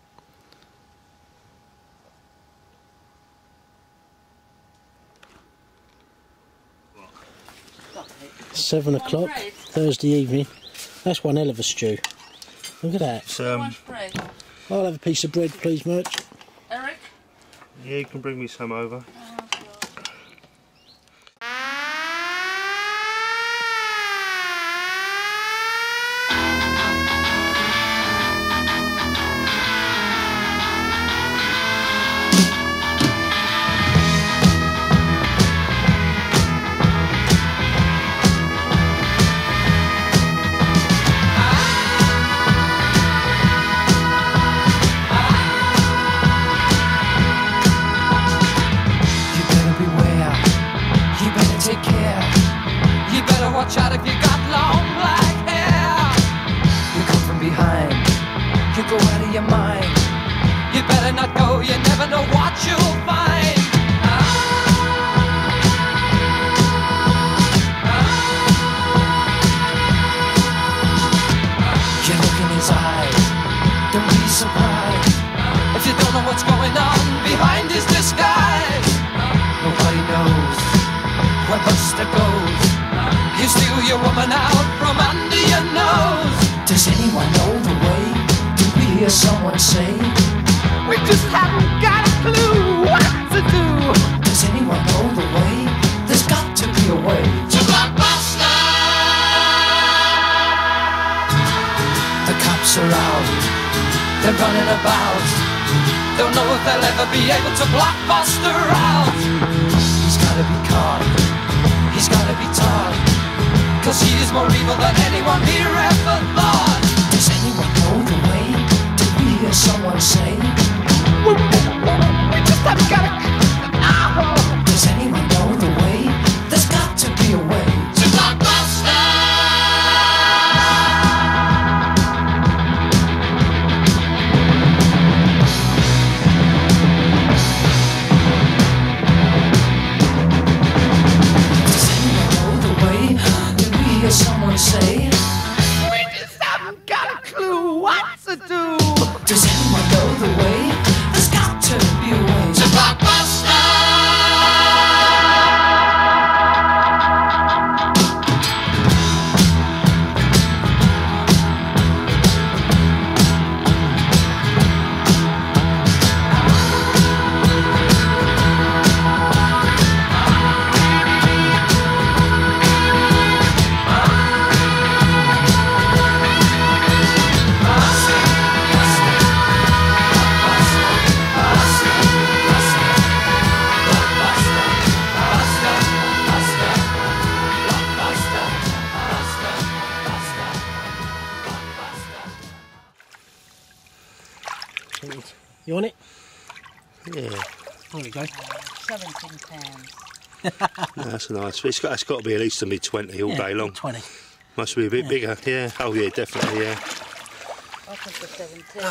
It's 7 o'clock Thursday evening. That's one hell of a stew. Look at that. I'll have a piece of bread, please, Merch. Eric? Yeah, you can bring me some over. buster goes. You steal your woman out from under your nose. Does anyone know the way? Do we hear someone say? We just haven't got a clue what to do. Does anyone know the way? There's got to be a way to Blockbuster. The cops are out, they're running about. Don't know if they'll ever be able to block Buster out. He's gotta be caught, he's gotta be taught, 'cause he is more evil than anyone here ever thought. Does anyone know the way? Did we hear someone say? We just haven't got it. Oh. Does anyone know the way? There's got to be a way to Blockbuster. Someone say, we just haven't got a clue what to do. Does anyone know the way? There's got to be a way to Blockbuster. You on it? Yeah. There we go. 17 pounds. No, that's a nice fish. It's got to be at least a mid-20 all day long. 20. Must be a bit bigger, yeah. Oh yeah, definitely, yeah. I think for 17.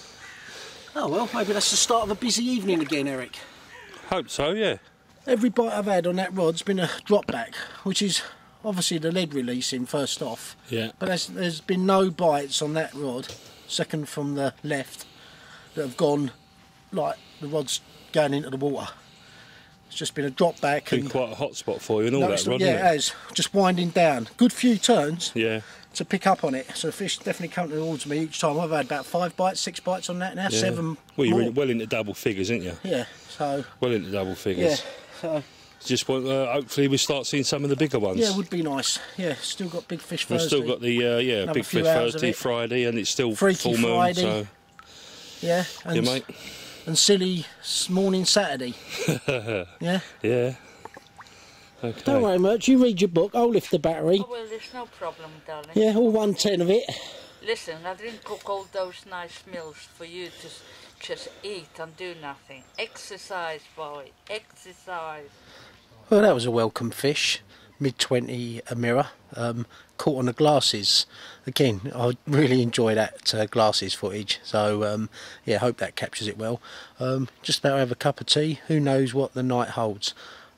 Oh well, maybe that's the start of a busy evening again, Eric. Hope so, yeah. Every bite I've had on that rod's been a drop back, which is obviously the lead releasing first off. Yeah. But there's been no bites on that rod, second from the left, that have gone like the rod's going into the water. It's just been a drop back. Been and quite a hot spot for you and all that rod, yeah, isn't it has. Just winding down. Good few turns. Yeah. To pick up on it. So the fish definitely come towards me each time. I've had about 5 bites, 6 bites on that now, Yeah. 7 Well, you're more. well into double figures, aren't you? Yeah, so Well into double figures. yeah, so Just want, hopefully we start seeing some of the bigger ones. yeah, it would be nice. Yeah, still got big fish We've Thursday. still got the Another big few fish hours of Thursday, it. Friday, and it's still Freaky full moon. Friday. So Yeah, yeah, and mate. and silly morning Saturday. Yeah. Yeah. Okay. Don't worry, Merch. You read your book. I'll lift the battery. Oh, well, there's no problem, darling. Yeah, all 110 of it. Listen, I didn't cook all those nice meals for you to just eat and do nothing. Exercise, boy, exercise. Well, that was a welcome fish. Mid-20 a mirror. Caught on the glasses. Again, I really enjoy that glasses footage. So, yeah, hope that captures it well. Just about to have a cup of tea. Who knows what the night holds.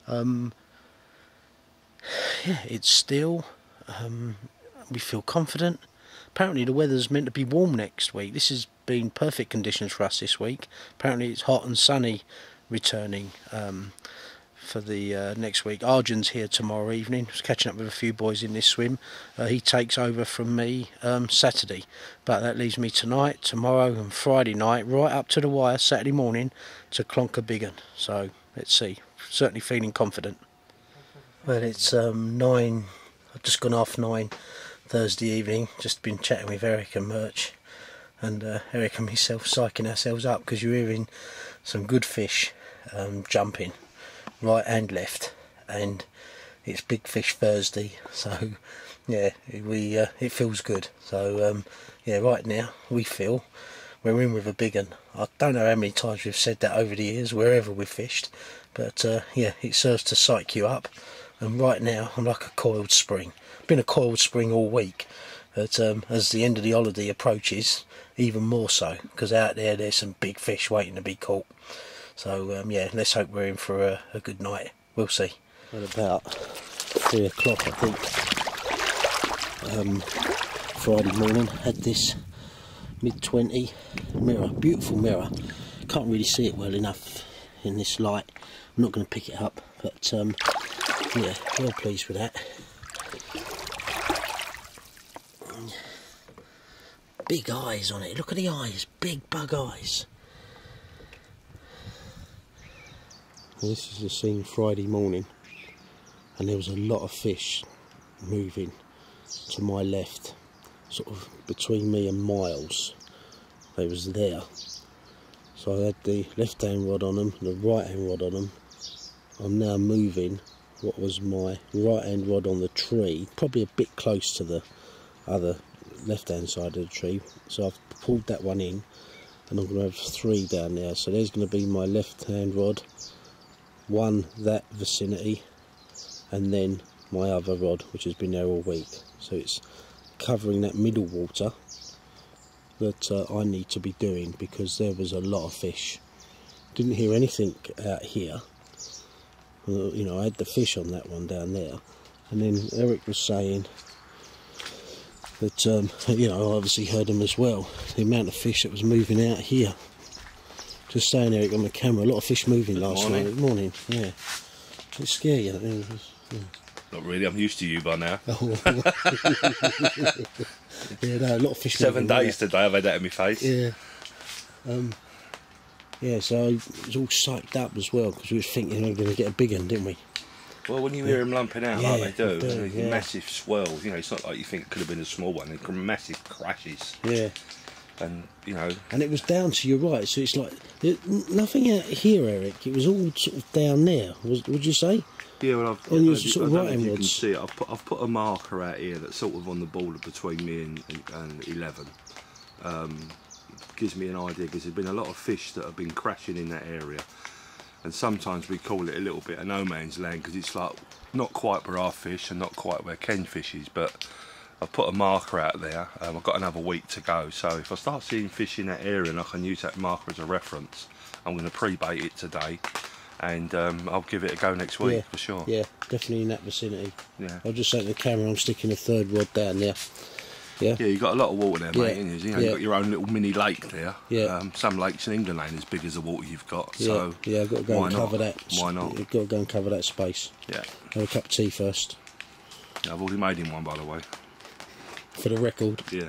Yeah, it's still. We feel confident. Apparently the weather's meant to be warm next week. This has been perfect conditions for us this week. Apparently it's hot and sunny returning for the next week. Arjun's here tomorrow evening. I was catching up with a few boys in this swim. He takes over from me Saturday. But that leaves me tonight, tomorrow and Friday night, right up to the wire, Saturday morning, to clonk a big one. So let's see. Certainly feeling confident. Well, it's 9, I've just gone half 9 Thursday evening. Just been chatting with Eric and Merch, and Eric and myself psyching ourselves up because you're hearing some good fish jumping right and left, and it's big fish Thursday, so yeah, it feels good. So yeah, right now we feel we're in with a big one. I don't know how many times we've said that over the years wherever we've fished, but yeah, it serves to psych you up. And right now I'm like a coiled spring. Been a coiled spring all week, but as the end of the holiday approaches, even more so, because out there's some big fish waiting to be caught. So yeah, let's hope we're in for a good night. We'll see. At about 3 o'clock, I think, Friday morning, had this mid-20 mirror, beautiful mirror. Can't really see it well enough in this light, I'm not going to pick it up, but yeah, well pleased with that. Big eyes on it, look at the eyes, big bug eyes. Well, this is the scene Friday morning, and there was a lot of fish moving to my left, sort of between me and Miles. They was there. So I had the left hand rod on them, the right hand rod on them. I'm now moving what was my right hand rod on the tree, probably a bit close to the other left hand side of the tree. So I've pulled that one in, and I'm going to have 3 down there. So there's going to be my left hand rod, one that vicinity, and then my other rod, which has been there all week. So it's covering that middle water that I need to be doing, because there was a lot of fish. Didn't hear anything out here. You know, I had the fish on that one down there, and then Eric was saying that you know, I obviously heard them as well, the amount of fish that was moving out here. Just saying, Eric, on the camera, a lot of fish moving last night. Good morning, yeah. It's scary, I think. Yeah. Not really, I'm used to you by now. Yeah, no, a lot of fish. 7 days today I've had that in my face. Yeah. Yeah, so it was all psyched up as well, because we were thinking we were going to get a big one, didn't we? Well, when you hear them lumping out like they do, yeah. massive swells, you know, it's not like you think it could have been a small one, they're massive crashes. Yeah. And, you know... And it was down to your right, so it's like, nothing out here, Eric, it was all sort of down there, would you say? Yeah, well, I don't know if you can see it. I've put a marker out here that's sort of on the border between me and 11. Gives me an idea, because there's been a lot of fish that have been crashing in that area, and sometimes we call it a little bit of no man's land, because it's like not quite where I fish and not quite where Ken fishes. But I've put a marker out there. I've got another week to go, so if I start seeing fish in that area and I can use that marker as a reference, I'm going to pre-bait it today, and I'll give it a go next week for sure. Yeah, definitely in that vicinity. Yeah. I'll just say to the camera, I'm sticking a 3rd rod down there. Yeah. Yeah, you've got a lot of water there, mate, ain't you? You know, Yeah. You've got your own little mini lake there. Yeah. Some lakes in England ain't as big as the water you've got, Yeah, so yeah, I've got to go and cover that. Why not? You've got to go and cover that space. Yeah. Have a cup of tea first, Yeah, I've already made him one, by the way. for the record. Yeah.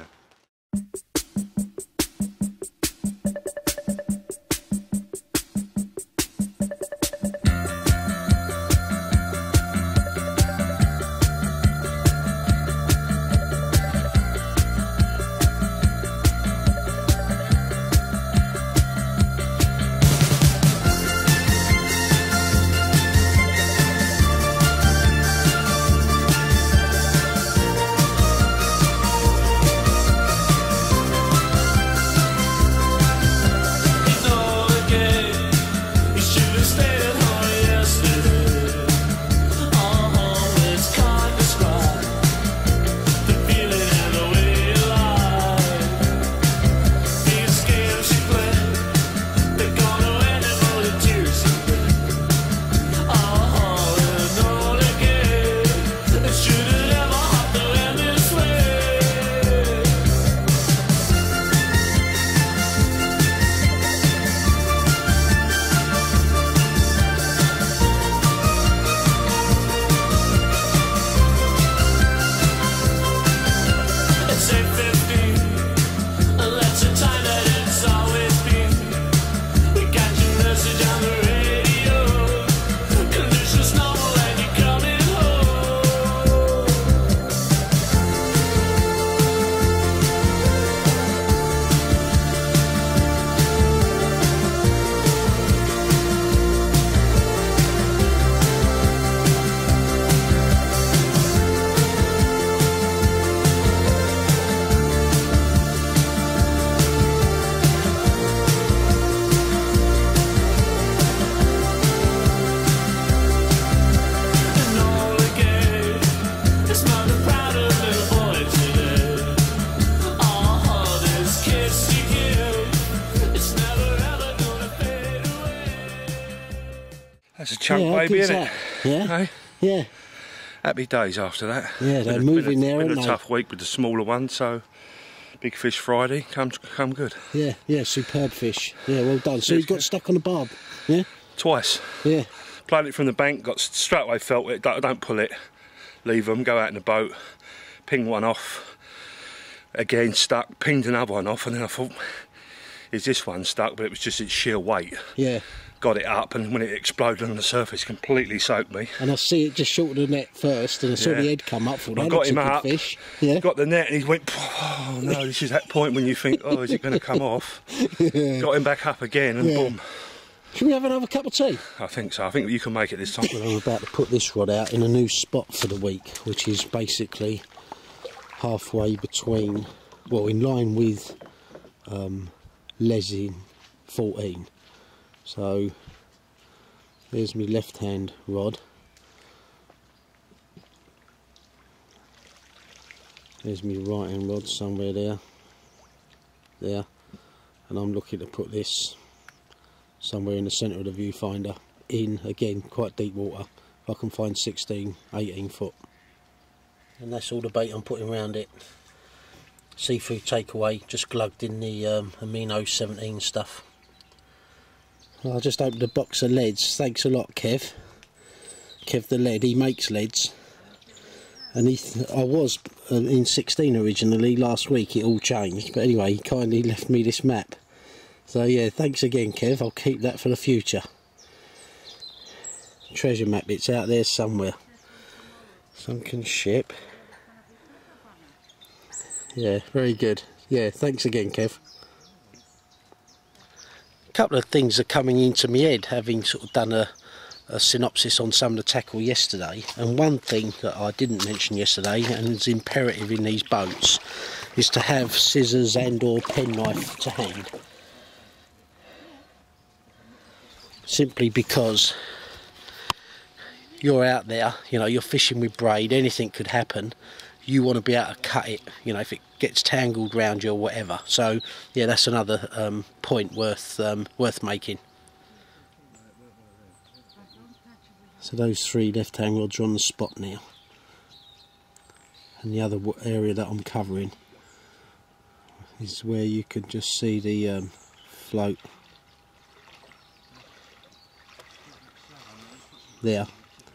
That's a chunk, baby, isn't it? Yeah. Hey? Yeah. Happy days after that. Yeah, they're moving there, Been aren't a they? tough week with the smaller ones, so Big Fish Friday come good. Yeah, superb fish. Yeah, well done. So he's got stuck on the barb, yeah? Twice. Yeah. played it from the bank, got straight away felt it, don't pull it, leave them, go out in the boat, ping one off, again stuck, pinged another one off, and then I thought, is this one stuck? But it was just its sheer weight. Yeah. Got it up, and when it exploded on the surface, completely soaked me. And I see it just short of the net first, and I saw the head come up. I got him up, fish. Yeah. Got the net, and he went, oh no, this is that point when you think, oh, is it going to come off? Yeah. Got him back up again, and boom. Should we have another cup of tea? I think so. I think you can make it this time. Well, I'm about to put this rod out in a new spot for the week, which is basically halfway between, well, in line with Lesin 14. So there's my left hand rod. There's my right hand rod somewhere there. And I'm looking to put this somewhere in the centre of the viewfinder, in, again, quite deep water. If I can find 16, 18 foot. And that's all the bait I'm putting around it. Seafood takeaway, just glugged in the amino 17 stuff. Well, I just opened a box of leads. Thanks a lot, Kev. Kev the lead, he makes leads. And I was in 16 originally, last week it all changed. But anyway, he kindly left me this map. So yeah, thanks again, Kev. I'll keep that for the future. Treasure map, it's out there somewhere. Sunken ship. Yeah, very good. Yeah, thanks again, Kev. A couple of things are coming into my head, having sort of done a synopsis on some of the tackle yesterday. And one thing that I didn't mention yesterday, and is imperative in these boats, is to have scissors and or penknife to hand. Simply because you're out there, you know, you're fishing with braid, anything could happen. You want to be able to cut it, you know, if it gets tangled round you or whatever. So yeah, that's another point worth making. So those 3 left hand rods are on the spot now, and the other area that I'm covering is where you could just see the float there.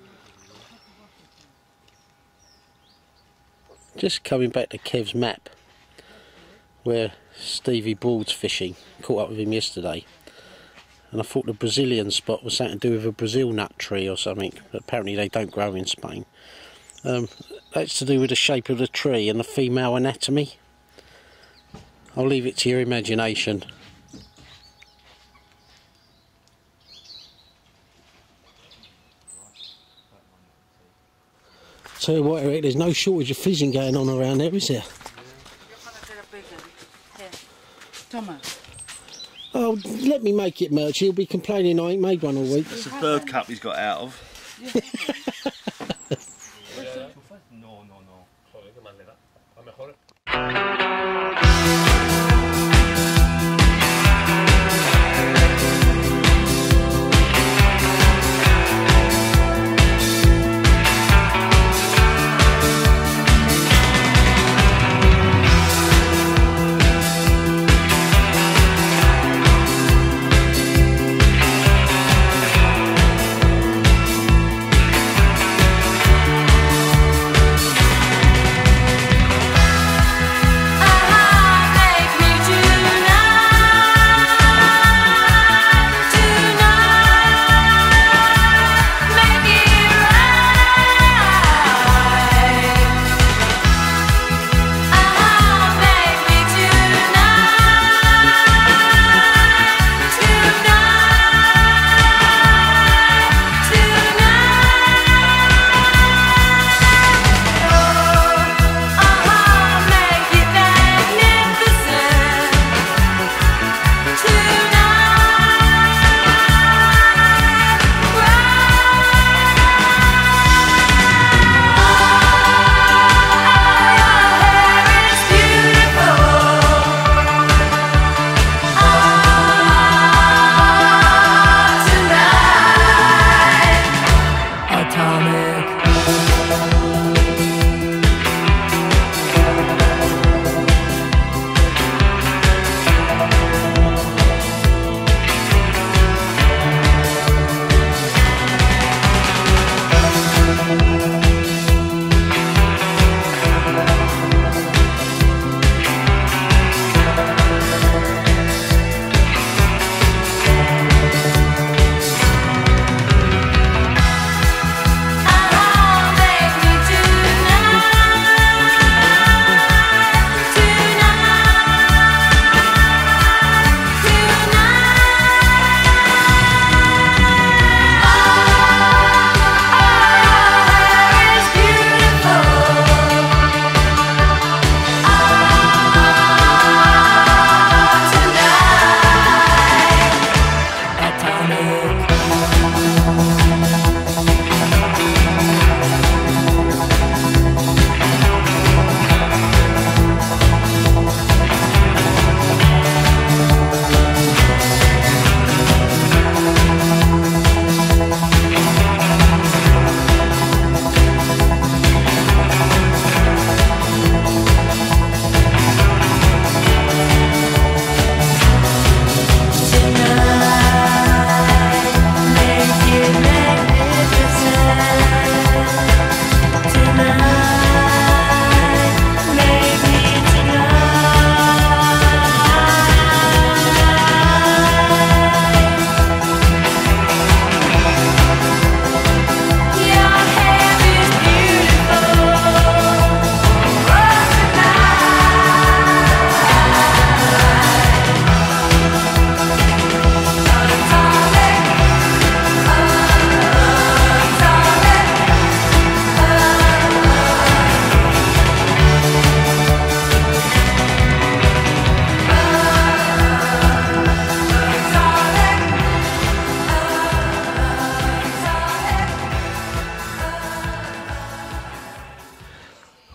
Just coming back to Kev's map, where Stevie Broad's fishing, caught up with him yesterday, and I thought the Brazilian spot was something to do with a Brazil nut tree or something. Apparently they don't grow in Spain. That's to do with the shape of the tree and the female anatomy. I'll leave it to your imagination. Tell you what, Eric, there's no shortage of fishing going on around there, is there? Thomas. Oh, let me make it, Merch. He'll be complaining I ain't made one all week. It's a third cup he's got out of.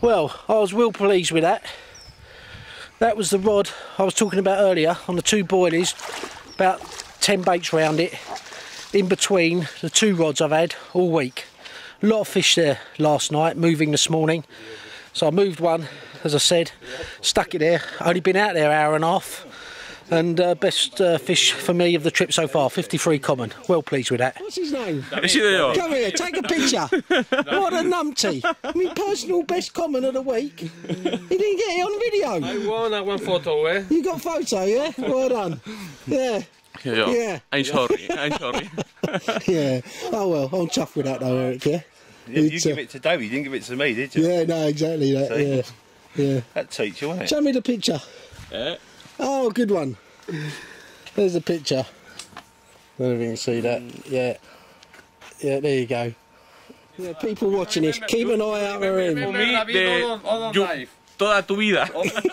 Well, I was real pleased with that. That was the rod I was talking about earlier on the 2 boilies. About 10 baits round it, in between the 2 rods I've had all week. A lot of fish there last night, moving this morning. So I moved one, as I said, stuck it there. Only been out there an hour and a half. And best fish for me of the trip so far, 53 common. Well pleased with that. What's his name? Come here, take a picture. What a numpty. My personal best common of the week. He didn't get it on video. I won that one photo, eh? You got a photo, yeah? Well done. Yeah. Yeah. I'm sorry. Yeah. Oh well, I'm chuffed with that though, Eric, yeah? You give it to David, you didn't give it to me, did you? Yeah, no, exactly that, See? yeah. That teach you, wasn't it? Show me the picture. Yeah. Oh, good one. There's a picture. I don't know if you can see that. Yeah. Yeah, there you go. Yeah, people watching this, keep an eye out for him. For me, toda tu vida.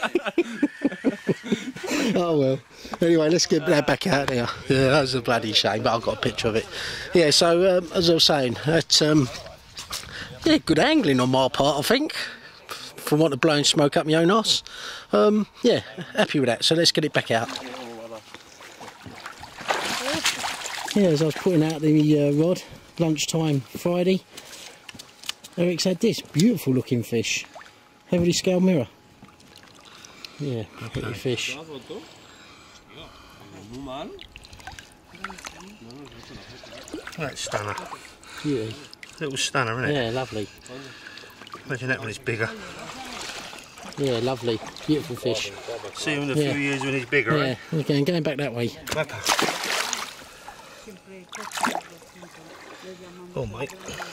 Oh well. Anyway, let's get that back out there. Yeah, that was a bloody shame, but I've got a picture of it. Yeah, so as I was saying, that's yeah, good angling on my part, I think. From what to blowing smoke up my own arse. Yeah, happy with that. So let's get it back out. Yeah, as I was putting out the rod, lunchtime Friday, Eric's had this beautiful looking fish. Heavily scaled mirror. Yeah, look at your fish. That's stunner. Beauty. Little stunner, isn't it? Yeah, lovely. Imagine that when it's bigger. Yeah, lovely. Beautiful fish. See him in a few years when he's bigger, Yeah, again, going back that way. Oh, mate.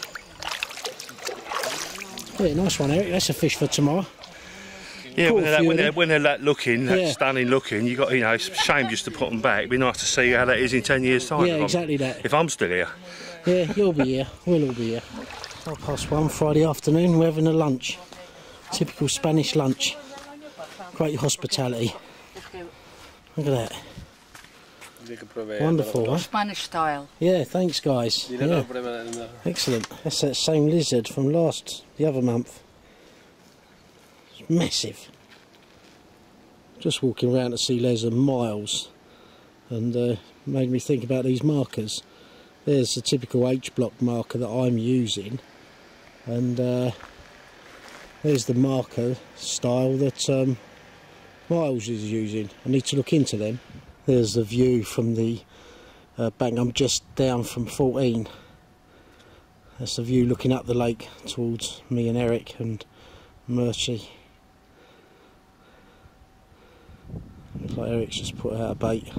Yeah, nice one, Eric. That's a fish for tomorrow. Yeah, Caught when they're that looking, that stunning looking, you got, you know, it's a shame just to put them back. It'd be nice to see how that is in 10 years' time. Yeah, exactly that. If I'm still here. Yeah, you'll be here. We'll all be here. 1:30 Friday afternoon. We're having a lunch. Typical Spanish lunch. Great hospitality. Look at that. Wonderful, huh? Spanish style. Yeah, thanks, guys. Yeah. Excellent. That's that same lizard from the other month. It's massive. Just walking around to see Les and Miles, and made me think about these markers. There's the typical H-block marker that I'm using, and there's the marker style that Miles is using. I need to look into them. There's the view from the bank. I'm just down from 14. That's the view looking up the lake towards me and Eric and Mercy. Looks like Eric's just put out a bait.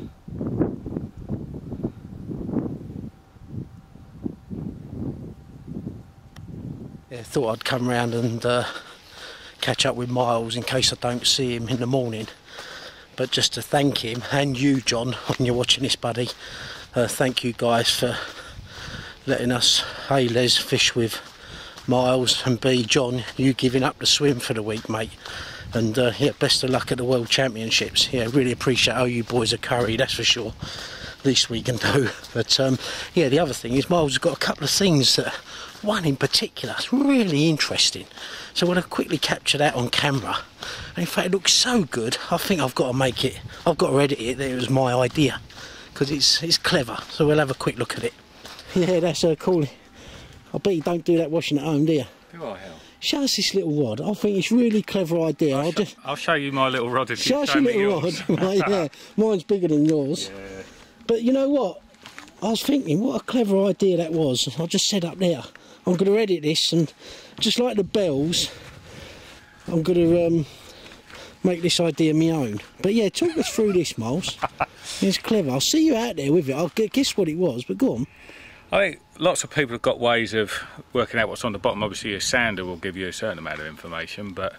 Yeah, thought I'd come round and catch up with Miles in case I don't see him in the morning. But just to thank him, and you, John, when you're watching this, buddy, thank you guys for letting us, A, Les, fish with Miles, and B, John, you giving up the swim for the week, mate. And yeah, best of luck at the World Championships. Yeah, really appreciate how you boys are curry, that's for sure. Least we can do. But yeah, the other thing is Miles has got a couple of things that, one in particular, is really interesting. So I want to quickly capture that on camera. And in fact, it looks so good, I think I've got to make it, I've got to edit it, that it was my idea. Because it's clever, so we'll have a quick look at it. Yeah, that's cool. I bet you don't do that washing at home, do you? Do I, hell? Show us this little rod. I think it's a really clever idea. I'll show you my little rod if you show us your me little yours. rod. Right, yeah, mine's bigger than yours. Yeah. But you know what? I was thinking, what a clever idea that was. I just said up there, I'm going to edit this, and just like the bells, I'm going to make this idea my own. But yeah, talk us through this, Miles. It's clever. I'll see you out there with it. I'll guess what it was, but go on. I think lots of people have got ways of working out what's on the bottom. Obviously, a sander will give you a certain amount of information, but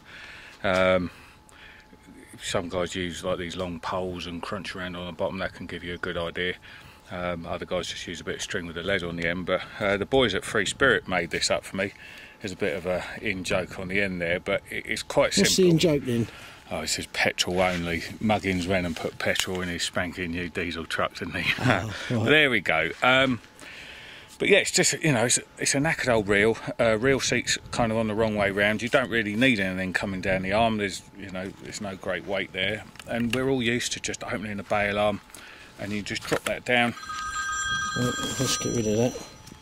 some guys use like these long poles and crunch around on the bottom. That can give you a good idea. Other guys just use a bit of string with a lead on the end. But the boys at Free Spirit made this up for me. There's a bit of a in-joke on the end there, but it's quite simple. What's the in-joke then? Oh, it says petrol only. Muggins went and put petrol in his spanking new diesel truck, didn't he? Oh, right. There we go. But yeah, it's just, you know, it's a knackered old reel. Reel seat's kind of on the wrong way round. You don't really need anything coming down the arm. There's, you know, there's no great weight there. And we're all used to just opening the bail arm, and you just drop that down. Right, let's get rid of that.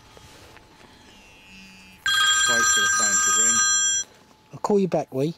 Wait for the phone to ring. I'll call you back, Wee.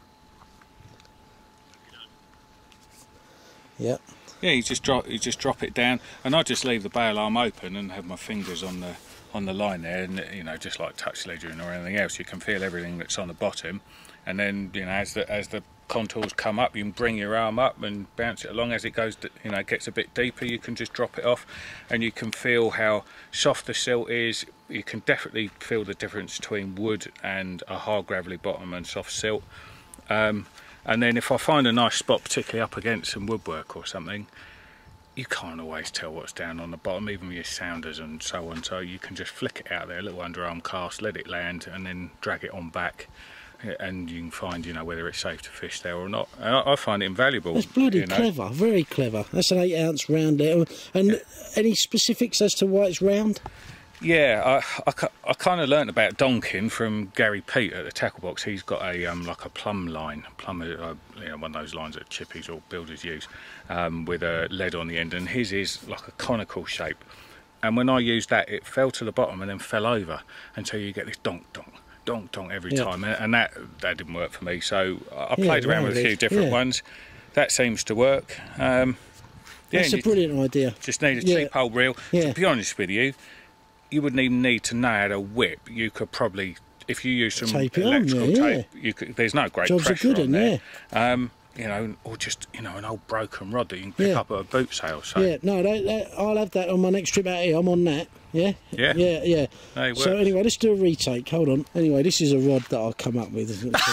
Yep. Yeah, you just drop it down, and I just leave the bail arm open and have my fingers on the line there, and you know, just like touch ledgering or anything else, you can feel everything that's on the bottom, and then, you know, as the contours come up, you can bring your arm up and bounce it along. As it goes, you know, it gets a bit deeper, you can just drop it off, and you can feel how soft the silt is. You can definitely feel the difference between wood and a hard gravelly bottom and soft silt. And then if I find a nice spot, particularly up against some woodwork or something, you can't always tell what's down on the bottom, even with your sounders and so on. So you can just flick it out there, a little underarm cast, let it land, and then drag it on back, and you can find, you know, whether it's safe to fish there or not. And I find it invaluable. That's bloody you know. clever, very clever. That's an 8-ounce round there. And any specifics as to why it's round? Yeah, I kind of learnt about donking from Gary Pete at the Tackle Box. He's got a like a plumb line, you know, one of those lines that chippies or builders use, with a lead on the end, and his is like a conical shape. And when I used that, it fell to the bottom and then fell over until you get this donk donk donk donk every time, and that didn't work for me. So I played around with a few different ones. That seems to work. That's a brilliant idea. Just need a cheap old reel. To be honest with you, you wouldn't even need to know how to whip. You could probably, if you use some electrical tape, you could. There's no great pressure on there. You know, or just, you know, an old broken rod that you can pick up at a boot sale. So. Yeah, no, I'll have that on my next trip out here. I'm on that. Yeah. So anyway, let's do a retake. Hold on. Anyway, this is a rod that I come up with.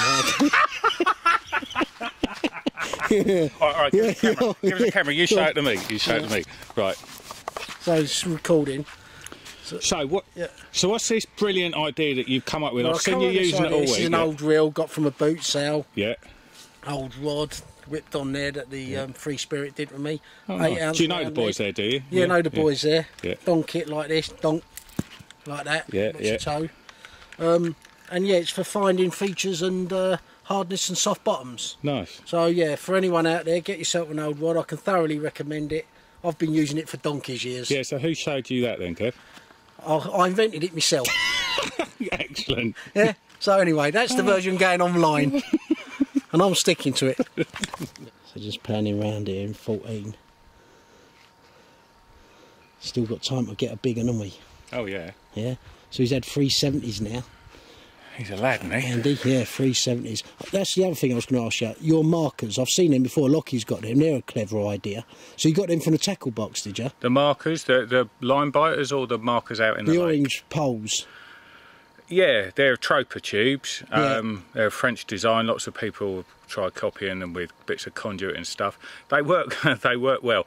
All right, give us the camera. You show it to me. You show it to me. Right. So it's recording. So what? So what's this brilliant idea that you've come up with? Well, I've seen you using it all week. This is an old reel got from a boot sale. Yeah. Old rod whipped on there that the Free Spirit did for me. Oh, nice. Do you know the boys there? Do you? Yeah, I know the boys there. Yeah. Donk it like this, donk like that. Yeah, Watch the toe. And yeah, it's for finding features and hardness and soft bottoms. Nice. So yeah, for anyone out there, get yourself an old rod. I can thoroughly recommend it. I've been using it for donkey's years. Yeah. So who showed you that then, Kev? I invented it myself. Excellent. Yeah. So anyway, that's the version going online, and I'm sticking to it. So just panning round here in 14. Still got time to get a big one, haven't we? Oh yeah. Yeah. So he's had 370s now. He's a lad, isn't he? Andy, yeah, 370s. That's the other thing I was going to ask you. Your markers, I've seen them before. Lockie's got them. They're a clever idea. So you got them from the Tackle Box, did you? The markers, the line biters, or the markers out in the lake? orange poles. Yeah, they're troper tubes. They're a French design. Lots of people try copying them with bits of conduit and stuff. They work. They work well.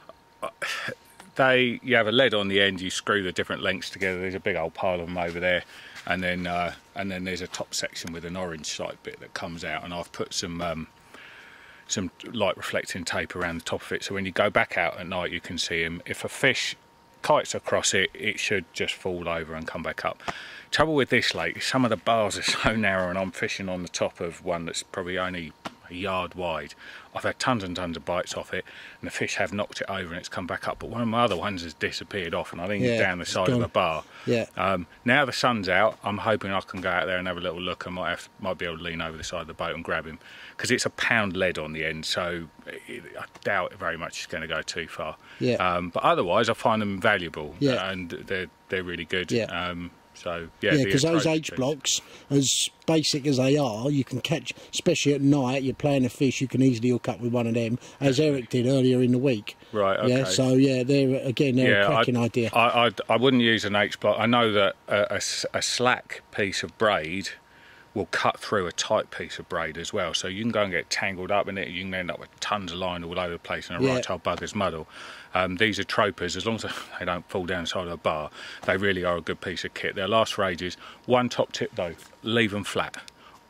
You have a lead on the end. You screw the different lengths together. There's a big old pile of them over there, and then there's a top section with an orange sight bit that comes out. And I've put some light reflecting tape around the top of it, so when you go back out at night, you can see them. If a fish kites across it, it should just fall over and come back up. Trouble with this lake, some of the bars are so narrow, and I'm fishing on the top of one that's probably only a yard wide. I've had tons and tons of bites off it, and the fish have knocked it over and it's come back up, but one of my other ones has disappeared off, and I think it's down the side of a bar. Now the sun's out, I'm hoping I can go out there and have a little look. I might be able to lean over the side of the boat and grab him, because it's a pound lead on the end, so I doubt very much it's going to go too far. But otherwise I find them valuable, and they're really good. So because those H blocks, as basic as they are, you can catch, especially at night. You're playing a fish, you can easily hook up with one of them, as Eric did earlier in the week. Right. Okay. Yeah. So they're a cracking idea. I wouldn't use an H block. I know that a slack piece of braid will cut through a tight piece of braid as well, so you can go and get tangled up in it. You can end up with tons of line all over the place and a right old bugger's muddle. These are tropers. As long as they don't fall down the side of a bar, they really are a good piece of kit. They'll last for ages. One top tip though, leave them flat.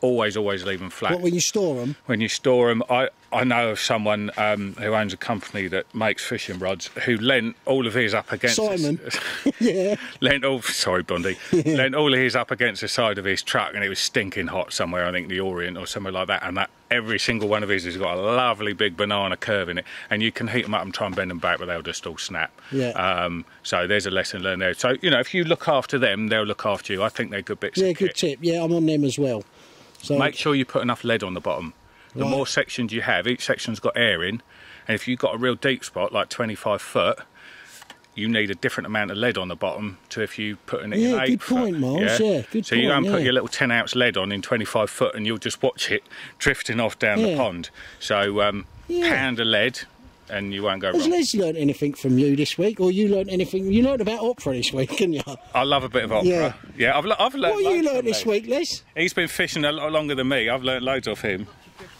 always leave them flat. What, when you store them? When you store them, I know of someone who owns a company that makes fishing rods who lent all of his up against Simon. Yeah. lent all of his up against the side of his truck, and it was stinking hot somewhere, I think the Orient or somewhere like that, and that every single one of his has got a lovely big banana curve in it, and you can heat them up and try and bend them back, but they'll just all snap. Yeah. So there's a lesson learned there. So, you know, if you look after them, they'll look after you. I think they're good bits of Yeah, good kit. tip. Yeah, I'm on them as well. So Make sure you put enough lead on the bottom. The Right. more sections you have, each section's got air in, and if you've got a real deep spot, like 25 foot, you need a different amount of lead on the bottom to if you put in it in 8 good foot. point, Miles. Yeah, good So you go and point, put yeah. your little 10-ounce lead on in 25 foot, and you'll just watch it drifting off down the Yeah. pond. So pound of lead, and you won't go Has wrong. Les learnt anything from you this week, or you learnt anything? You learnt about opera this week, didn't you? I love a bit of opera. Yeah, I've learned. What have you loads learnt from this Les. week, Les? He's been fishing a lot longer than me. I've learnt loads off him.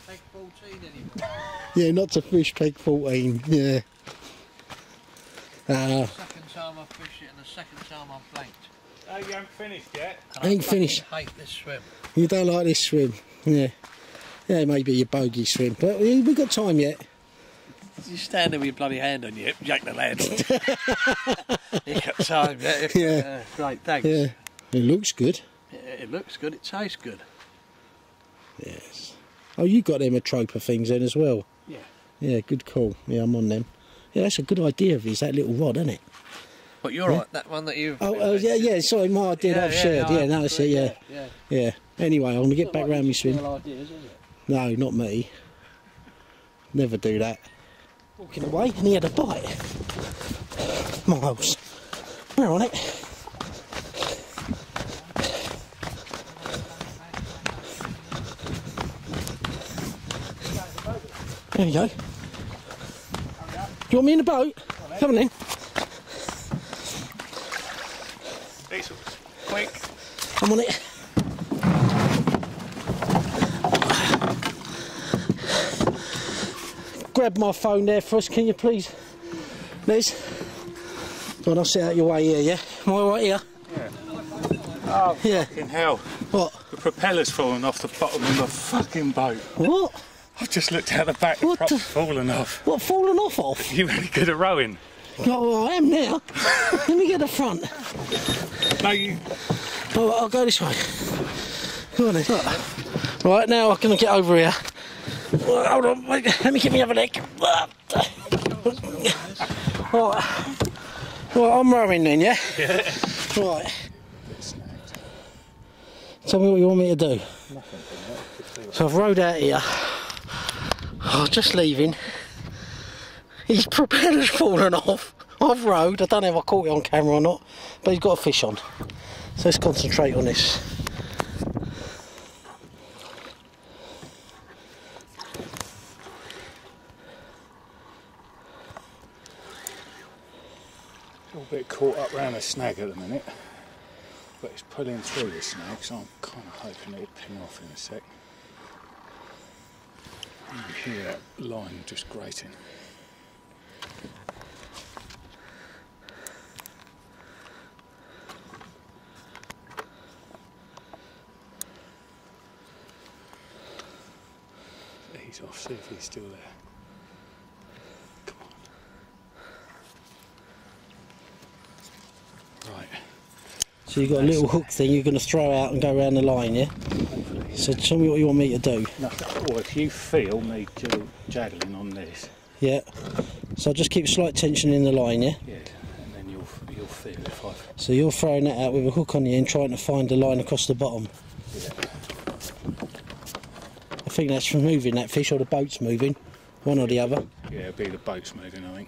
Yeah, not to fish peg 14. Yeah. Second time I've fished it and the second time I've blanked. Oh, you haven't finished yet? I ain't finished. I hate this swim. You don't like this swim? Yeah. Yeah, maybe your bogey swim, but we've got time yet. You stand there with your bloody hand on your hip, jack the lad. You got time, yeah. Yeah. Great, thanks. Yeah. It looks good. It looks good, it tastes good. Yes. Oh, you got them Atropa things then as well? Yeah. Yeah, good call. Yeah, I'm on them. Yeah, that's a good idea of his, that little rod, isn't it? But you're right, that one that you've... Oh, yeah, sorry, my idea I've shared. Yeah, no, that's it, yeah. Anyway, I'm going to get back round my swim. Ideas, isn't it? No, not me. Never do that. Walking away and he had a bite. Miles, we're on it. There you go. Do you want me in the boat? Come on in. Quick. I'm on it. Grab my phone there for us, can you please, Liz? Go on, I'll sit out your way here, yeah? Am I right here? Yeah. Oh, Yeah. fucking hell. What? The propeller's fallen off the bottom of the fucking boat. What? I've just looked out the back, the What prop's the- fallen off. What, fallen off of? You really good at rowing? Oh, well, I am now. Let me get the front. No, you... Oh, I'll go this way. Come on then, look. Right, now I'm going to get over here. Oh, hold on, wait, let me get my other leg. Right. Right, I'm rowing then, yeah? Yeah. Right. Tell me what you want me to do. So I've rowed out here. Oh, just leaving. His propeller's fallen off. I've rowed. I don't know if I caught it on camera or not, but he's got a fish on. So let's concentrate on this. A little bit caught up round a snag at the minute, but it's pulling through the snag, so I'm kind of hoping it'll ping off in a sec. You can hear that line just grating. He's off, see if he's still there. Come on. Right. So you've got a little hook thing you're going to throw out and go around the line, yeah? So tell me what you want me to do. Or if you feel me jaggling on this. Yeah. So just keep slight tension in the line, yeah? Yeah, and then you'll feel if I've... So you're throwing that out with a hook on the end, trying to find the line across the bottom. Yeah. I think that's from moving that fish, or the boat's moving, one or the other. Yeah, it'll be the boat's moving, I think.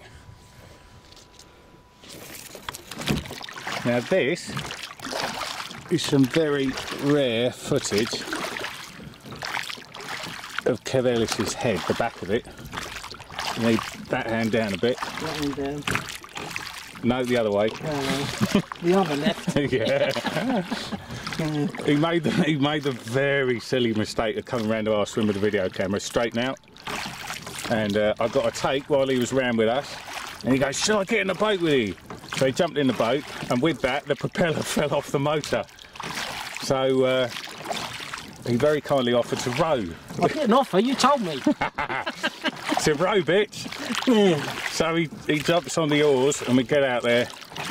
Now this is some very rare footage of Kev Ellis's head, the back of it. You need that hand down a bit. That one down. No, the other way. The other left. Yeah. He made the very silly mistake of coming round to our swim with a video camera, straighten out. And I got a take while he was round with us. And he goes, "Shall I get in the boat with you?" So he jumped in the boat, and with that, the propeller fell off the motor. So he very kindly offered to row. I didn't offer, you told me. To row, bitch. Yeah. So he jumps on the oars and we get out there.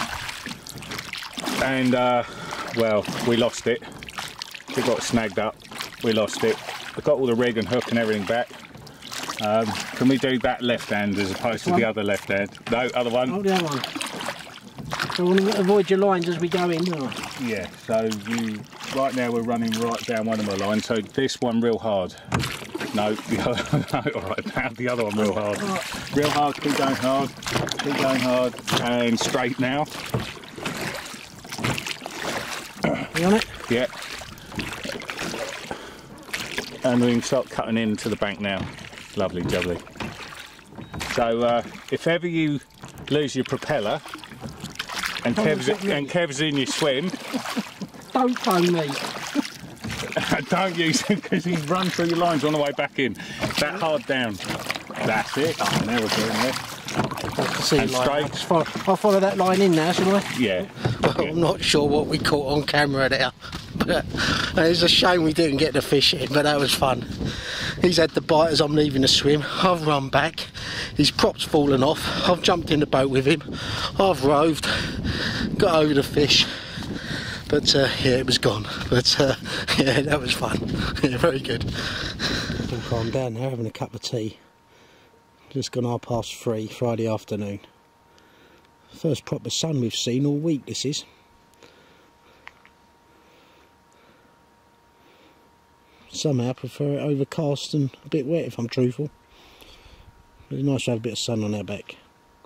And, well, we lost it. We got snagged up. We lost it. We got all the rig and hook and everything back. Can we do that left hand as opposed to the other left hand? No, other one. Oh, the other one. So we want to avoid your lines as we go in, don't we? Yeah, so right now we're running right down one of my lines, so this one real hard. No, the other, no, alright, now the other one real hard. Real hard, keep going hard, and straight now. You on it? Yeah. And we can start cutting into the bank now. Lovely jubbly. So if ever you lose your propeller and Kev's in your swim, don't phone me. Don't use him because he's run through your lines on the way back in. That hard down. That's it. Oh, now we're doing it. See and straight. I'll follow that line in now, shall I? Yeah. Well, I'm not sure what we caught on camera there, but it's a shame we didn't get the fish in, but that was fun. He's had the bite as I'm leaving the swim. I've run back. His prop's fallen off. I've jumped in the boat with him. I've roved, got over the fish. But yeah, it was gone. But yeah, that was fun. Yeah, very good. I'm calm down now, having a cup of tea. Just gone 3:30 Friday afternoon. First proper sun we've seen all week, this is. Somehow I prefer it overcast and a bit wet if I'm truthful. It's nice to have a bit of sun on our back.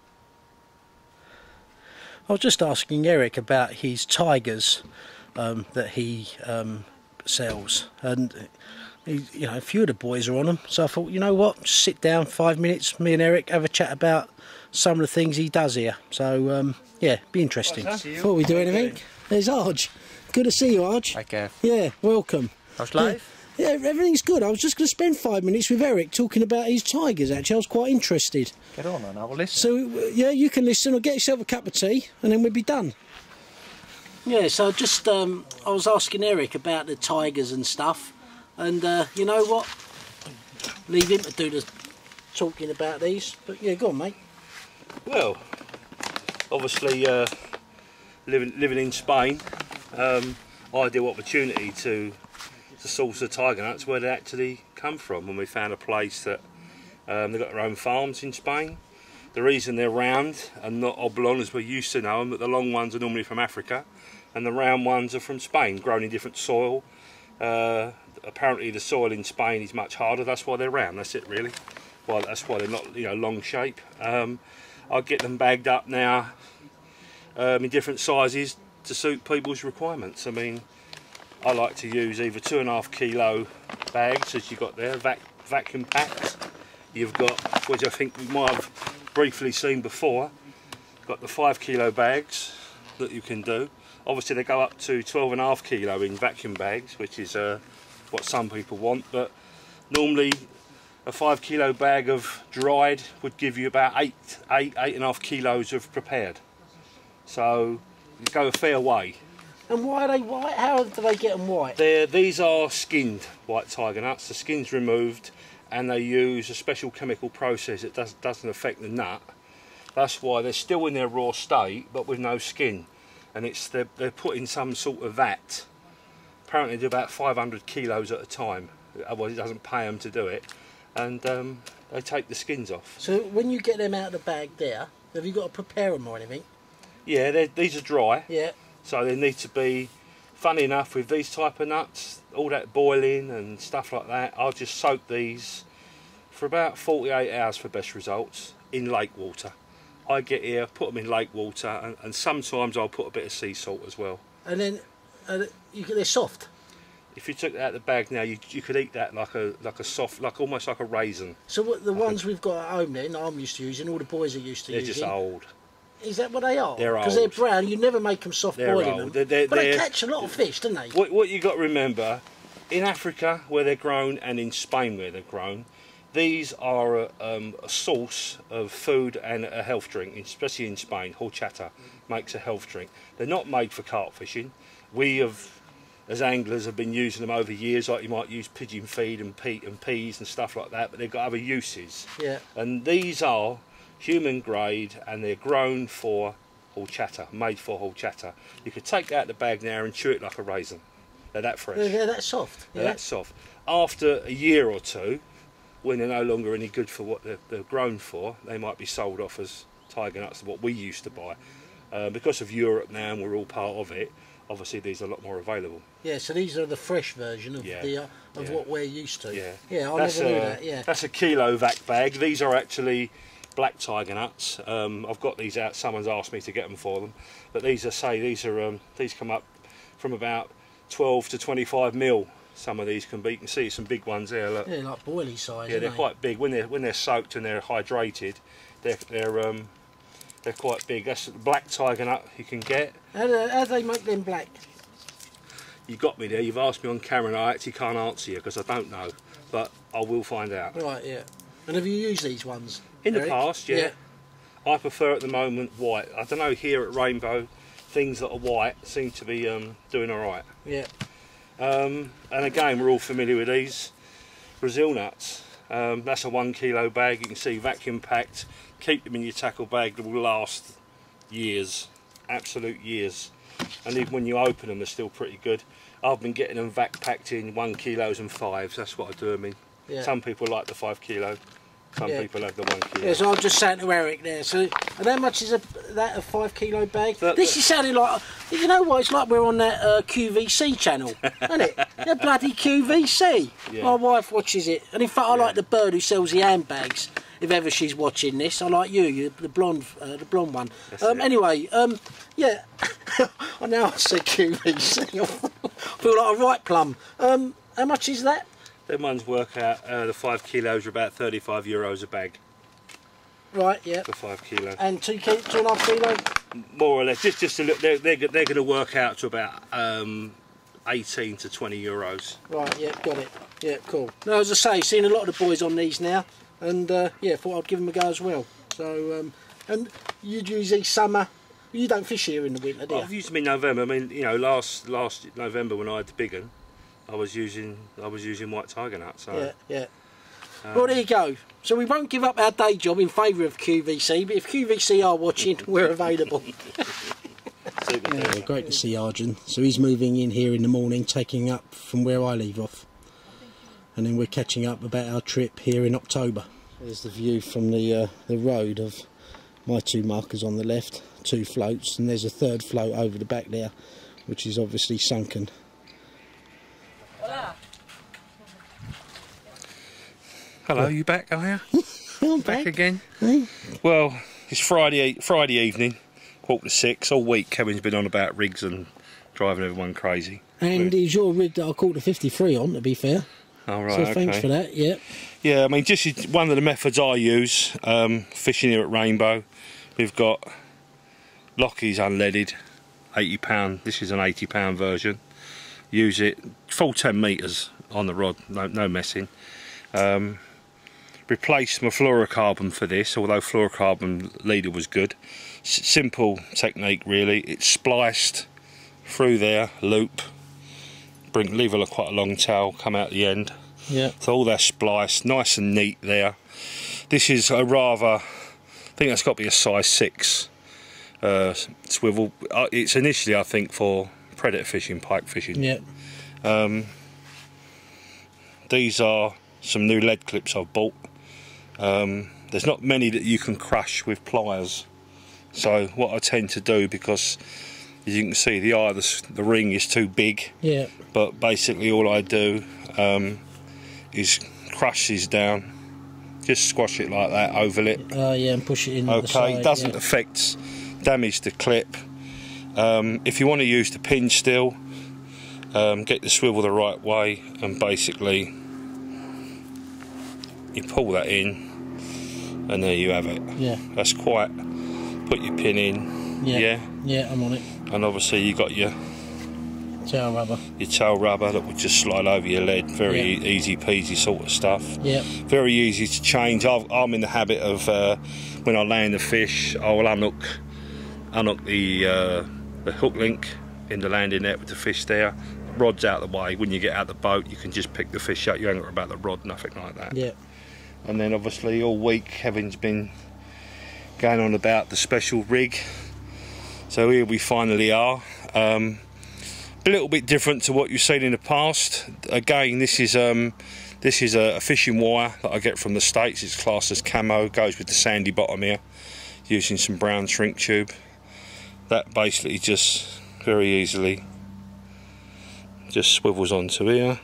I was just asking Eric about his tigers that he sells, and you know, a few of the boys are on them. So I thought, you know what, just sit down 5 minutes, me and Eric have a chat about some of the things he does here. So yeah, be interesting. Before we do anything, there's Arj. Good to see you, Arj. Hi, Kev. Yeah, welcome. How's life? Yeah, everything's good. I was just going to spend 5 minutes with Eric talking about his tigers, actually. I was quite interested. Get on and I'll listen. So, yeah, you can listen or get yourself a cup of tea and then we'll be done. Yeah, so just, I was asking Eric about the tigers and stuff. And you know what? Leave him to do the talking about these. But yeah, go on, mate. Well, obviously, living in Spain, ideal opportunity to source the tiger nuts where they actually come from, and we found a place that they've got their own farms in Spain. The reason they're round and not oblong as we used to know them, but the long ones are normally from Africa and the round ones are from Spain, grown in different soil. Apparently the soil in Spain is much harder, that's why they're round, that's it really. Well, that's why they're not, you know, long shape. I'll get them bagged up now in different sizes to suit people's requirements. I mean, I like to use either 2.5 kilo bags, as you've got there, vacuum packed. You've got, which I think we might have briefly seen before, got the 5 kilo bags that you can do. Obviously they go up to 12.5 kilo in vacuum bags, which is what some people want, but normally a 5 kilo bag of dried would give you about 8.5 kilos of prepared. So you go a fair way. And why are they white? How do they get them white? These are skinned white tiger nuts. The skin's removed and they use a special chemical process that doesn't affect the nut. That's why they're still in their raw state but with no skin. And they're put in some sort of vat. Apparently they do about 500 kilos at a time. Otherwise it doesn't pay them to do it. And they take the skins off. So when you get them out of the bag there, have you got to prepare them or anything? Yeah, these are dry. Yeah. So they need to be, funny enough, with these type of nuts, all that boiling and stuff like that, I'll just soak these for about 48 hours for best results in lake water. I get here, put them in lake water, and sometimes I'll put a bit of sea salt as well. And then they're soft. If you took that out of the bag now, you could eat that like a soft, almost like a raisin. So what the ones we've got at home then, I'm used to using, all the boys are used to using. They're just old. Is that what they are? They're old. Because they're brown, you never make them soft boiling them. But they catch a lot of fish, don't they? What you got to remember, in Africa where they're grown and in Spain where they're grown, these are a source of food and a health drink, especially in Spain. Horchata makes a health drink. They're not made for carp fishing. We have as anglers have been using them over years, like you might use pigeon feed and peas and stuff like that, but they've got other uses. Yeah. And these are human grade, and they're grown for horchata, made for horchata. You could take out the bag now and chew it like a raisin. They're that fresh. They're that soft. They're Yeah. that soft. After a year or two, when they're no longer any good for what they're grown for, they might be sold off as tiger nuts, what we used to buy. Because of Europe now, and we're all part of it, obviously these are a lot more available. Yeah, so these are the fresh version of what we're used to. Yeah, yeah, I never knew that. Yeah, that's a kilo vac bag. These are actually black tiger nuts. I've got these out. Someone's asked me to get them for them, but these these come up from about 12 to 25 mil. Some of these can be. You can see some big ones there. Look. Yeah, like boilie size. Yeah, they're quite big when they're soaked and they're hydrated. They're quite big. That's the black tiger nut you can get. How do they make them black? You got me there. You've asked me on camera, and I actually can't answer you because I don't know, but I will find out. Right, yeah. And have you used these ones? In the Eric? past, yeah. I prefer at the moment white. I don't know, here at Rainbow, things that are white seem to be doing all right. Yeah. And again, we're all familiar with these Brazil nuts. That's a 1 kilo bag. You can see vacuum packed. Keep them in your tackle bag. They will last years, absolute years. And even when you open them, they're still pretty good. I've been getting them vac packed in 1 kilos and 5s. That's what I do them in. Yeah. Some people like the 5 kilo. Some people have the 1 kilo. Yeah, so I'm just saying to Eric there. So, and how much is that a 5 kilo bag? This is sounding like, you know what? It's like we're on that QVC channel, isn't it? The bloody QVC. Yeah. My wife watches it, and in fact, I like the bird who sells the handbags. If ever she's watching this, I like you, the blonde one. Anyway, yeah. I know I said QVC. I feel like a right plum. How much is that? Them ones work out, the 5 kilos are about €35 a bag. Right, yeah. For 5 kilos. And 2.5 kilo? More or less, just a little, they're going to work out to about 18 to €20. Right, yeah, got it. Yeah, cool. No, as I say, seen a lot of the boys on these now, and yeah, thought I'd give them a go as well. So, and you'd use these summer. You don't fish here in the winter, do you? I've used them in November. I mean, you know, last November when I had the big one, I was using white tiger nuts. So. Yeah, yeah. Well, there you go. So we won't give up our day job in favour of QVC, but if QVC are watching, we're available. Yeah, great to see Arjun. So he's moving in here in the morning, taking up from where I leave off. And then we're catching up about our trip here in October. There's the view from the road of my 2 markers on the left, 2 floats, and there's a 3rd float over the back there, which is obviously sunken. Hello, you back, are you? I'm back again. Well, it's Friday evening, 5:45. All week Kevin's been on about rigs and driving everyone crazy. And it's your rig that I caught the 53 on, to be fair. Oh, right, so thanks for that, yeah. Yeah, I mean, this is one of the methods I use, fishing here at Rainbow. We've got Lockheed's unleaded, £80. This is an £80 version. Use it, full 10 metres on the rod, no messing. Replaced my fluorocarbon for this, although fluorocarbon leader was good. Simple technique really. It's spliced through there, loop, leave quite a long tail, come out the end. Yeah. So all that spliced, nice and neat there. This is a rather, I think that's got to be a size 6 swivel. It's initially, I think, for predator fishing, pike fishing. Yeah. These are some new lead clips I've bought. There's not many that you can crush with pliers, so what I tend to do, because as you can see the eye of the ring is too big, yeah, but basically all I do is crush these down, just squash it like that, oval it. Yeah, and push it in. Okay, it doesn't affect damage the clip. If you want to use the pin still, get the swivel the right way, and basically you pull that in and there you have it. Yeah, that's quite, put your pin in. Yeah, I'm on it. And obviously you got your tail rubber that will just slide over your lead. Very easy peasy sort of stuff. Yeah, very easy to change. I'm in the habit of when I land the fish, I will unhook the hook link in the landing net with the fish there, rod's out of the way. When you get out the boat, you can just pick the fish up. You ain't got about the rod, nothing like that. Yeah. And then obviously all week Kevin's been going on about the special rig. So here we finally are. A little bit different to what you've seen in the past. Again, this is a fishing wire that I get from the States. It's classed as camo, goes with the sandy bottom here, using some brown shrink tube. That basically just very easily just swivels onto here,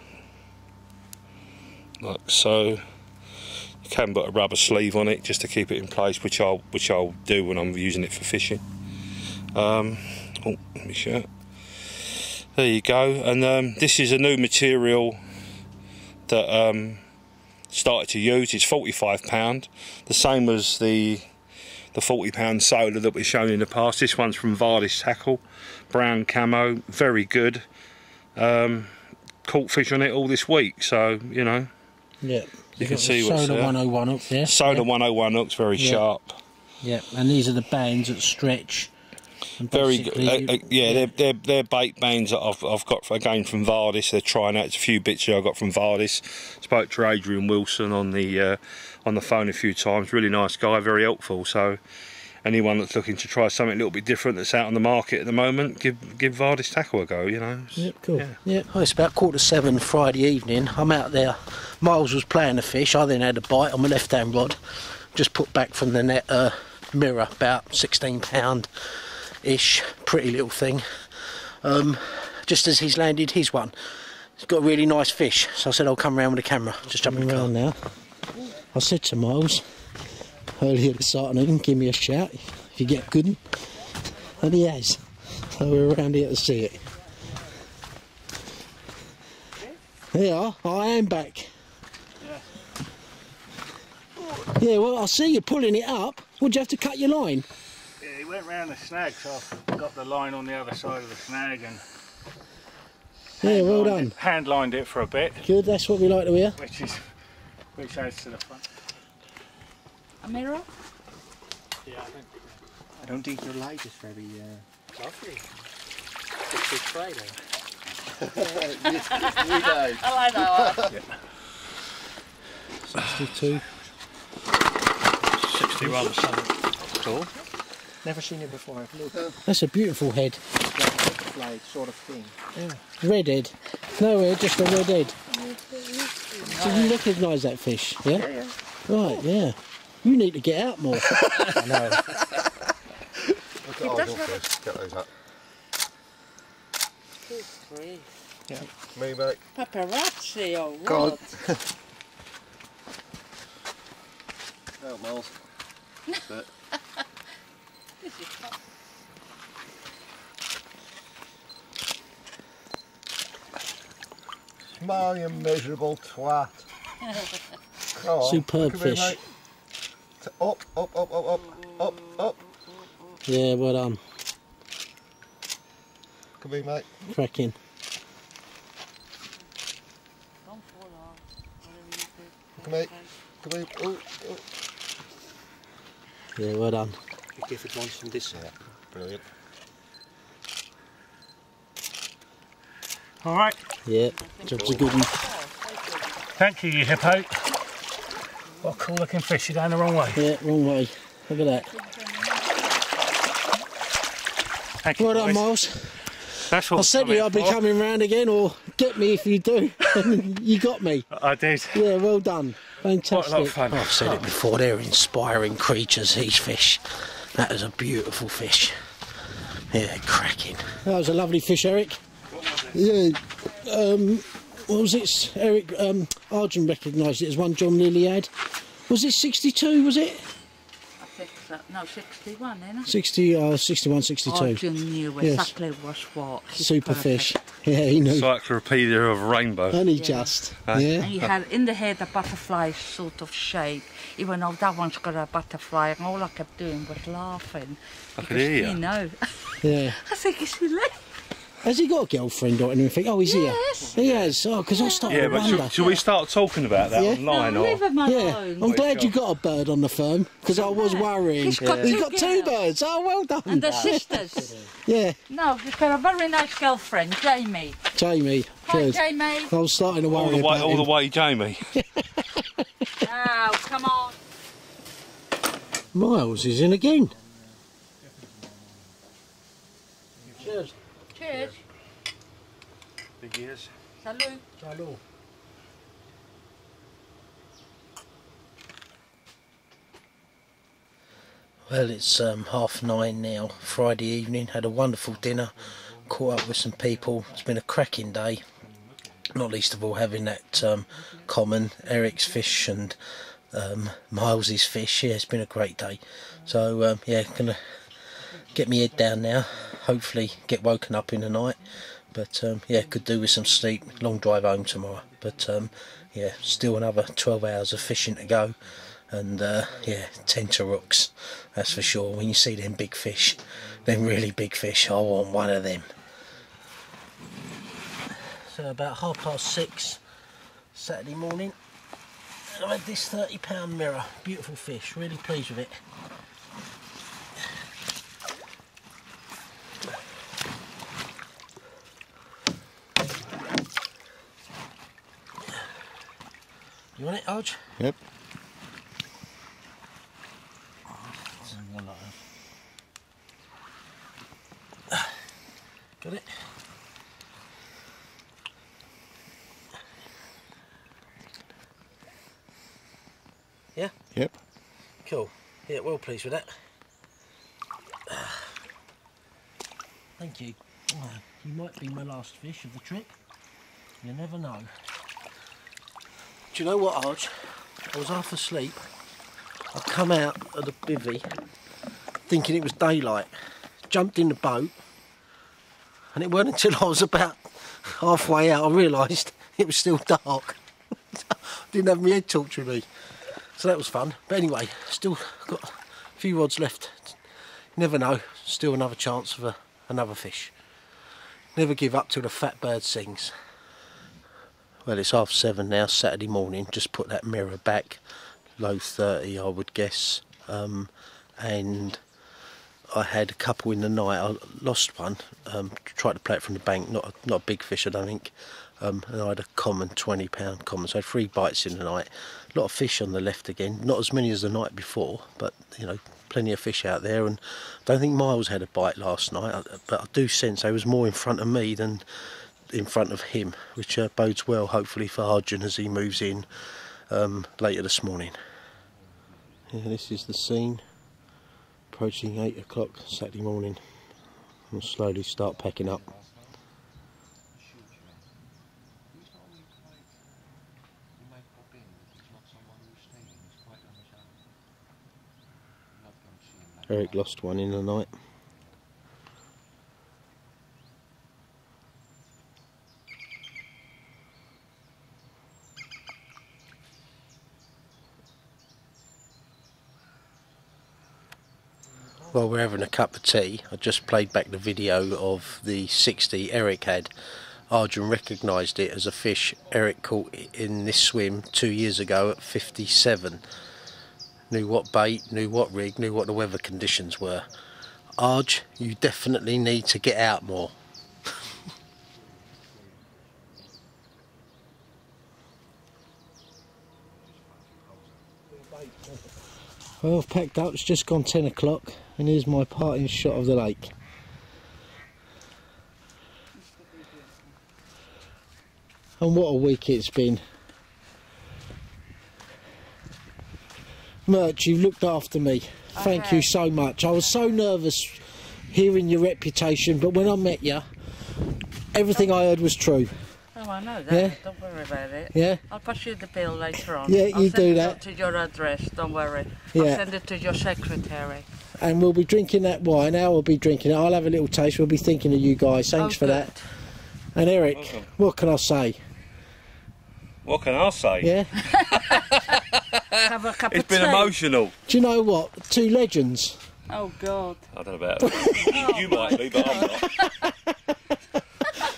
like so. You can put a rubber sleeve on it just to keep it in place, which I'll do when I'm using it for fishing. Oh, let me show it. There you go. And this is a new material that started to use. It's £45, the same as the £40 solar that we've shown in the past. This one's from Vardis Tackle, brown camo, very good. Caught fish on it all this week, so you know. Yeah. You can see what's Solar there. 101 hook there. Solar 101 hooks, very sharp. Yeah, and these are the bands that stretch. And Very good. Yeah, they're bait bands that I've got again from Vardis. They're trying out. It's a few bits here I got from Vardis. Spoke to Adrian Wilson on the phone a few times. Really nice guy, very helpful. So anyone that's looking to try something a little bit different that's out on the market at the moment, give Vardis Tackle a go. You know. Yep, cool. Yeah. Oh, it's about 6:45 Friday evening. I'm out there. Miles was playing the fish. I then had a bite on my left-hand rod. Just put back from the net mirror, about £16. Ish, pretty little thing. Just as he's landed his one, he's got a really nice fish, so I said I'll come round with the camera. Just jump around now. I said to Miles earlier this afternoon, give me a shout if you get a good one, and he has. So we're around here to see it. There you are, I am back. Yeah, well, I see you pulling it up. Would you have to cut your line? Yeah, he went round the snag, so I've got the line on the other side of the snag and yeah, well done. Hand lined it for a bit. Good, that's what we like to hear. Which adds to the fun. A mirror? Yeah, I don't think your light is very lovely. It's Good Friday. I like that one. Yeah. 62. 61 something. Cool. Never seen it before. I've looked. That's a beautiful head. Butterfly sort of thing. Yeah. Red head. No head, just a red head. Did you recognise that fish? Yeah? Yeah. Right, yeah. You need to get out more. I know. Look at all the fish. Get those up. 2, 3. Yeah. Me, mate. Paparazzi or what? God. Oh, Miles. That's it. This is fun. Smile, you miserable twat. Come on. Superb Come here, fish. mate. Up, up, up, up, up, up, up. Yeah, well done. Come here, mate. Cracking. Don't fall off. Come here. Come here. Oh, oh. Yeah, well done. You give it once from this side. Brilliant. All right. Yeah, job's a good one. Thank you, you hippo. What a cool looking fish. You're going the wrong way. Yeah, wrong way. Look at that. Thank you, Well done, boys. Miles. That's what I said to you I'd be coming round again, or get me if you do. You got me. I did. Yeah, well done. Fantastic. Quite a lot of fun. I've said it before, they're inspiring creatures, these fish. That is a beautiful fish. Yeah, cracking. That was a lovely fish, Eric. Yeah, what was it? Eric Argent recognised it as one John Lilly had. Was it 62, was it? No, 61, isn't it? 61, 62. Arjun knew exactly was what. He's Super perfect. fish. Yeah, he knew. Encyclopedia of Rainbow. And he just, And yeah. he had in the head a butterfly sort of shape, even though that one's got a butterfly, and all I kept doing was laughing. I could hear you. You know. Yeah. I think it's hilarious. Has he got a girlfriend or anything? Oh, he's here. He has. Oh, because I started to wonder. Should we start talking about that online? No, leave him alone. I'm glad you got a bird on the firm, because I was worrying. He's got two birds. Oh, well done. And they're sisters. Yeah. No, he's got a very nice girlfriend, Jamie. Jamie. Hi, Good. Jamie. I was starting to worry about All the way, Jamie. Now, come on. Miles is in again. Cheers. Cheers. Big ears. Salut. Salut. Well, it's 9:30 now, Friday evening. Had a wonderful dinner, caught up with some people. It's been a cracking day, not least of all having that common, Eric's fish and Miles's fish. Yeah, it's been a great day. So yeah, gonna get my head down now, hopefully get woken up in the night. But yeah, could do with some sleep. Long drive home tomorrow. But yeah, still another 12 hours of fishing to go. And yeah, 10 to rooks, that's for sure. When you see them big fish, them really big fish, I want one of them. So about 6:30 Saturday morning, I had this £30 mirror. Beautiful fish, really pleased with it. You want it, Arj? Yep. Got it? Yeah? Yep. Cool. Yeah, well pleased with that. Thank you. Oh, you might be my last fish of the trip. You never know. Do you know what, Arj? I was half asleep. I come out of the bivvy thinking it was daylight. Jumped in the boat, and it weren't until I was about halfway out I realised it was still dark. Didn't have my head torch with me. So that was fun. But anyway, still got a few rods left. You never know, still another chance for another fish. Never give up till the fat bird sings. Well, it's 7:30 now, Saturday morning. Just put that mirror back, low 30 I would guess. And I had a couple in the night. I lost one, tried to play it from the bank, not a big fish I don't think. And I had a common, £20 common, so I had 3 bites in the night. A lot of fish on the left again, not as many as the night before, but you know, plenty of fish out there. And I don't think Miles had a bite last night, but I do sense there was more in front of me than in front of him, which bodes well hopefully for Arjun as he moves in later this morning. Yeah, this is the scene, approaching 8 o'clock Saturday morning. I'll slowly start packing up. Eric lost one in the night. While we're having a cup of tea, I just played back the video of the 60 Eric had. Arjun recognised it as a fish Eric caught in this swim 2 years ago at 57. Knew what bait, knew what rig, knew what the weather conditions were. Arj, you definitely need to get out more. Well, I've packed up, it's just gone 10 o'clock and here's my parting shot of the lake. And what a week it's been. Merch, you've looked after me. Thank you so much. I was so nervous hearing your reputation, but when I met you, everything I heard was true. Oh, I know that. Yeah? Don't worry about it. Yeah? I'll pass you the bill later on. Yeah, you do that. I'll send it to your address, don't worry. Yeah. I'll send it to your secretary. And we'll be drinking that wine. Al will be drinking it. I'll have a little taste. We'll be thinking of you guys. Thanks for that. And Eric, what can I say? What can I say? Yeah? Have a cup It's of been tea. emotional. Do you know what? 2 legends. Oh, God. I don't know about it. You might be, but I'm not.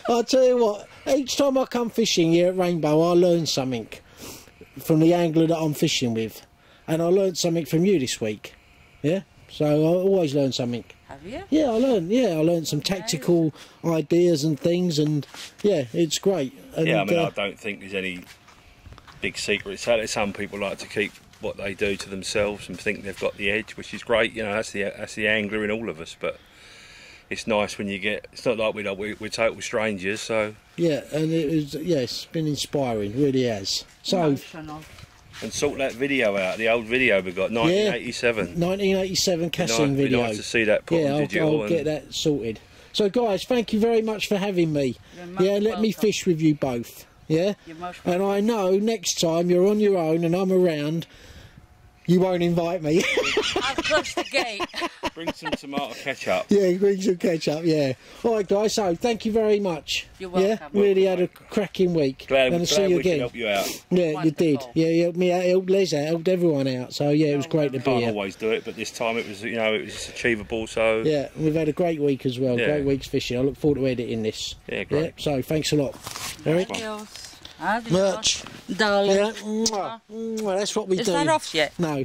I'll tell you what, each time I come fishing here at Rainbow, I learn something from the angler that I'm fishing with. And I learned something from you this week. Yeah? So I always learn something. Have you? Yeah, I learned some tactical ideas and things, and yeah, it's great. And, yeah, I mean, I don't think there's any big secrets. Some people like to keep what they do to themselves and think they've got the edge, which is great. You know, that's the angler in all of us. But it's nice when you get. It's not like we're total strangers. So yeah, and it's been inspiring, really has. So. And sort that video out, the old video we got, 1987. 1987 casting video. It'd be nice to see that put on digital. I'll get that sorted. So guys, thank you very much for having me. Yeah, let me fish with you both. Yeah? And I know next time you're on your own and I'm around, you won't invite me. I'll close the gate. Bring some tomato ketchup. Yeah, bring some ketchup, yeah. Alright guys, so thank you very much. You're welcome. Yeah, really had a cracking week. Glad and I'll see you we again. could help you out. Yeah, Wonderful. you did. Yeah, you helped me out, helped Les out, helped everyone out. So yeah, it was great to be Can't here. always do it, but this time it was, you know, it was achievable. So Yeah, we've had a great week as well. Yeah. Great week's fishing. I look forward to editing this. Yeah, great. Yeah, so thanks a lot. Eric? Adios. Merch. Darling. Yeah. Mwah. Mwah. That's what we Is do. that off yet? No.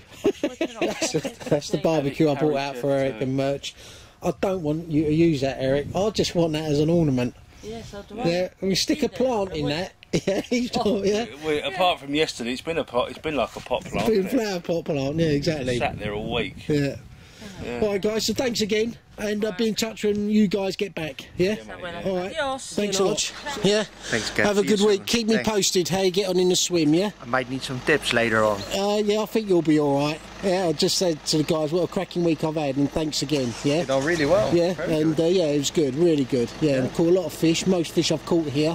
That's the barbecue I brought out for Eric and Merch. I don't want you to use that, Eric. I just want that as an ornament. Yes, I do. Yeah, we stick a plant in that. Yeah, he's not, yeah. Apart from yesterday, it's been like a pot plant. Been hasn't it? flower pot plant, yeah, exactly. Sat there all week. Yeah. Alright guys, so thanks again, and I'll be in touch when you guys get back, yeah? Alright, thanks a lot. Yeah? Thanks, Gav. Have a See you good week, soon. keep me Thanks. posted how you get on in the swim, yeah? I might need some tips later on. Yeah, I think you'll be alright. Yeah, I just said to the guys, what a cracking week I've had, and thanks again, yeah? Did all really well. Yeah, Very and good. yeah, it was good, really good. Yeah, and I caught a lot of fish, most fish I've caught here.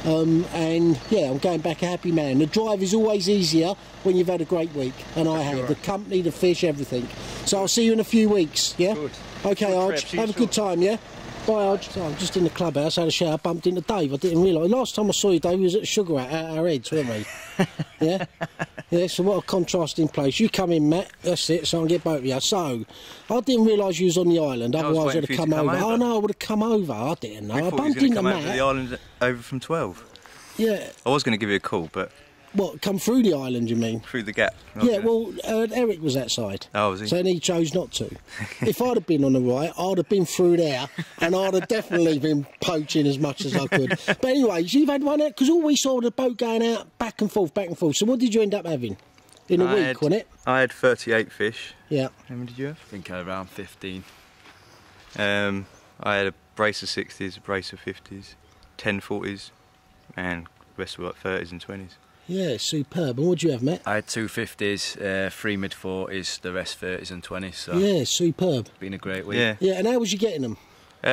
And yeah, I'm going back a happy man. The drive is always easier when you've had a great week, and I have. The company, the fish, everything. So I'll see you in a few weeks, yeah? Good. Okay, Good Arj, trip. See you have a good time, yeah? Bye, Arj. So I'm just in the clubhouse, had a shower, bumped into Dave. I didn't realise. Last time I saw you, Dave, we was at Sugar Hut, out our heads, weren't we? Yeah? Yeah, so what a contrasting place. You come in, Matt, that's it, so I can get both of you. So, I didn't realise you was on the island, otherwise I'd have come over. Oh no, I would have come over, I didn't know. We I thought you was bumped going to into come over to Matt. the island over from 12. Yeah, I was going to give you a call, but what, come through the island, you mean? through the gap. Yeah, well, Eric was outside. Oh, was he? So then he chose not to. If I'd have been on the right, I'd have been through there, and I'd have definitely been poaching as much as I could. But anyways, you've had one out, because all we saw was the boat going out back and forth, back and forth. So what did you end up having? In a week, wasn't it? I had 38 fish. Yeah. How many did you have? I think around 15. I had a brace of 60s, a brace of 50s, 10 40s, and the rest were like 30s and 20s. Yeah, superb. And what did you have, Matt? I had 2 50s, 3 mid 40s, the rest 30s and 20s. So Yeah, superb. been a great week. Yeah. Yeah, and how was you getting them?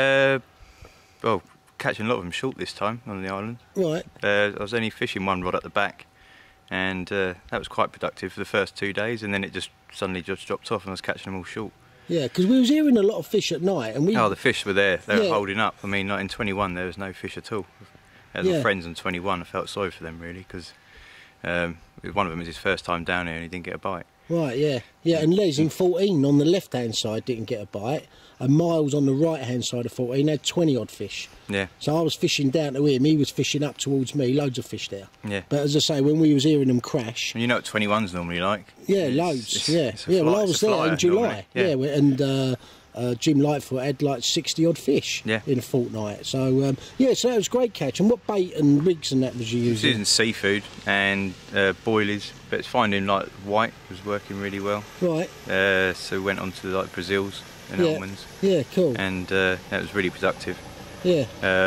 Well, catching a lot of them short this time on the island. Right. I was only fishing one rod at the back, and that was quite productive for the first 2 days, and then it just suddenly just dropped off and I was catching them all short. Yeah, because we was hearing a lot of fish at night, and we... Oh, the fish were there. They Yeah. were holding up. I mean, like in 21, there was no fish at all. As Yeah. my friends in 21, I felt sorry for them really, because one of them was his first time down here and he didn't get a bite. Right, yeah. Yeah, and Les in 14 on the left-hand side didn't get a bite, and Miles on the right-hand side of 14 had 20-odd fish. Yeah. So I was fishing down to him, he was fishing up towards me, loads of fish there. Yeah. But as I say, when we was hearing them crash... And you know what 21's normally like? Yeah, It's- loads, it's- yeah. it's a Yeah, well, fly- I it's was a there flyer in July. normally, Yeah, and Jim Lightfoot had like 60-odd fish in a fortnight. So, yeah, so that was a great catch. And what bait and rigs and that was you I was using? using seafood and boilies, but it's finding like white was working really well. Right. So we went on to like Brazils and Yeah. almonds. Yeah, cool. And that was really productive. Yeah.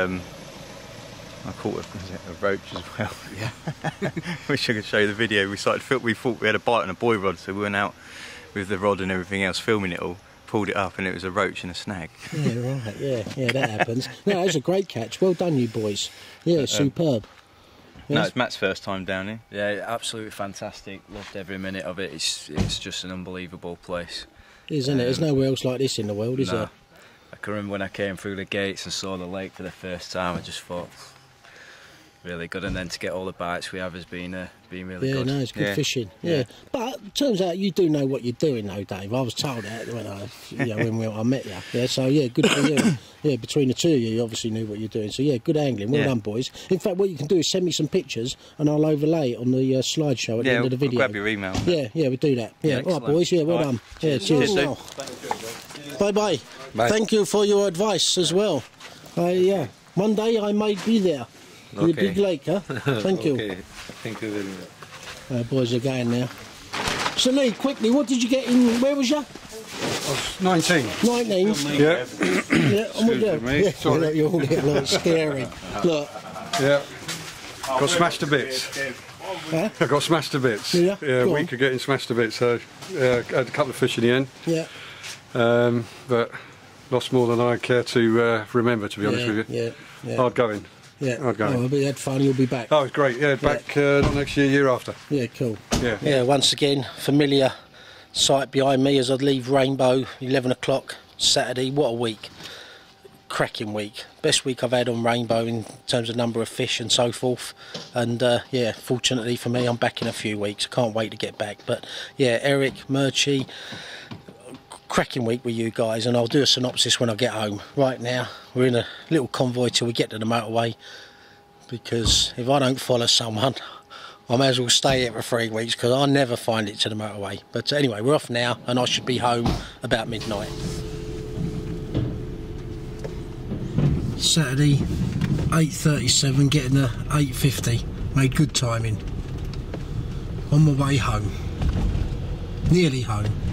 I caught a roach as well. Yeah. Wish I could show you the video. We thought we had a bite on a buoy rod, so we went out with the rod and everything else, filming it all, pulled it up, and it was a roach and a snag. Yeah, right, yeah, that happens. No, that was a great catch. Well done, you boys. Yeah, superb. No, Yes. it's Matt's first time down here. Yeah, absolutely fantastic. Loved every minute of it. It's just an unbelievable place. It is, isn't it? There's nowhere else like this in the world, is No. there? I can remember when I came through the gates and saw the lake for the first time, I just thought, really good, and then to get all the bites we have has been really Yeah, good. no, it's good fishing. Yeah. But it turns out you do know what you're doing, though, Dave. I was told that when I met you. Yeah, so yeah, good for you. Yeah, between the two of you obviously knew what you're doing. So yeah, good angling. Well done, boys. In fact, what you can do is send me some pictures, and I'll overlay it on the slideshow at the end of the video. We'll grab your email. Yeah, we'll do that. Yeah, all right, boys. Yeah, well done. Yeah, cheers. Bye bye. Thank you for your advice as well. Yeah, one day I might be there. Okay. The big lake, huh? Thank you. Okay, thank you very much. Boys are going now. So Lee, quickly, what did you get in? Where was you? I was 19. 19? Yeah. Excuse me. Sorry. You're all getting scary. Look. Yeah. Got smashed to bits. Huh? I got smashed to bits. Yeah. A week of getting smashed to bits. So I had a couple of fish in the end. Yeah. But lost more than I care to remember, to be honest with you. Yeah. Hard going. Yeah. Hard going. Oh, but you had fun. You'll be back. Oh, it was great. Yeah, back not next year after. Yeah, cool. Yeah. Yeah. Once again, familiar sight behind me as I leave Rainbow, 11 o'clock Saturday. What a week! Cracking week. Best week I've had on Rainbow in terms of number of fish and so forth. And yeah, fortunately for me, I'm back in a few weeks. I can't wait to get back. But yeah, Eric, Murchie, cracking week with you guys, and I'll do a synopsis when I get home. Right now, we're in a little convoy till we get to the motorway, because if I don't follow someone, I may as well stay here for 3 weeks, because I never find it to the motorway. But anyway, we're off now, and I should be home about midnight. Saturday, 8:37, getting to 8:50. Made good timing. On my way home. Nearly home.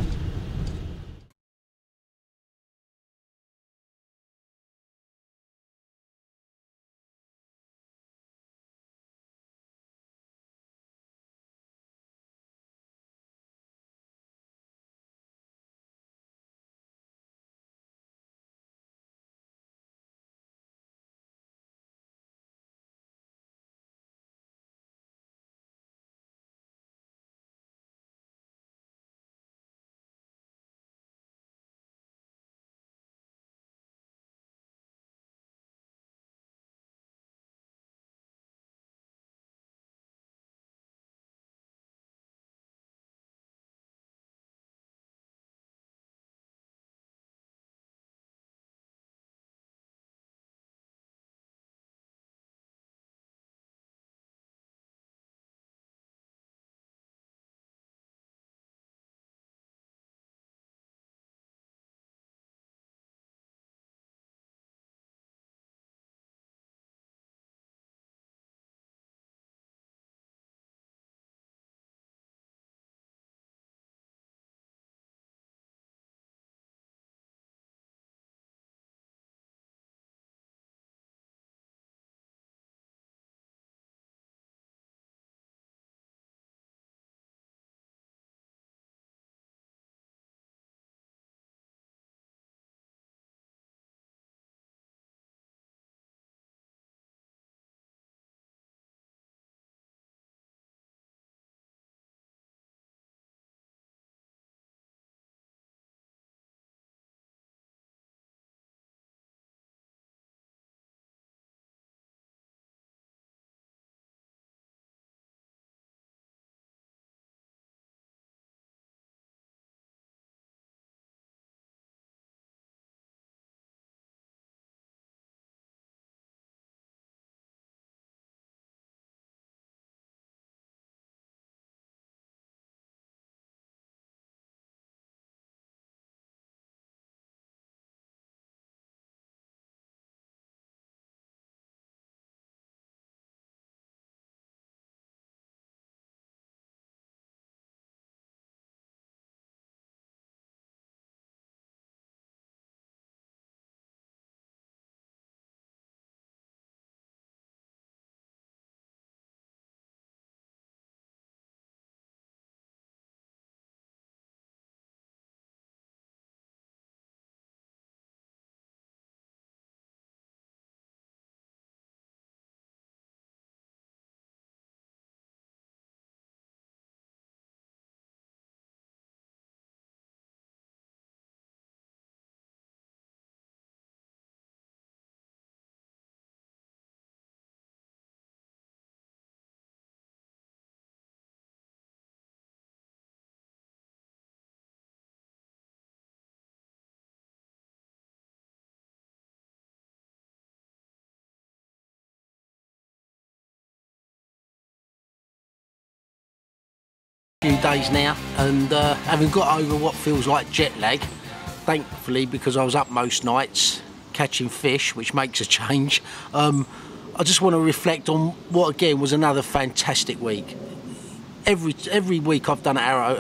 few days now, and having got over what feels like jet lag, thankfully, because I was up most nights catching fish, which makes a change, I just want to reflect on what again was another fantastic week. Every week I've done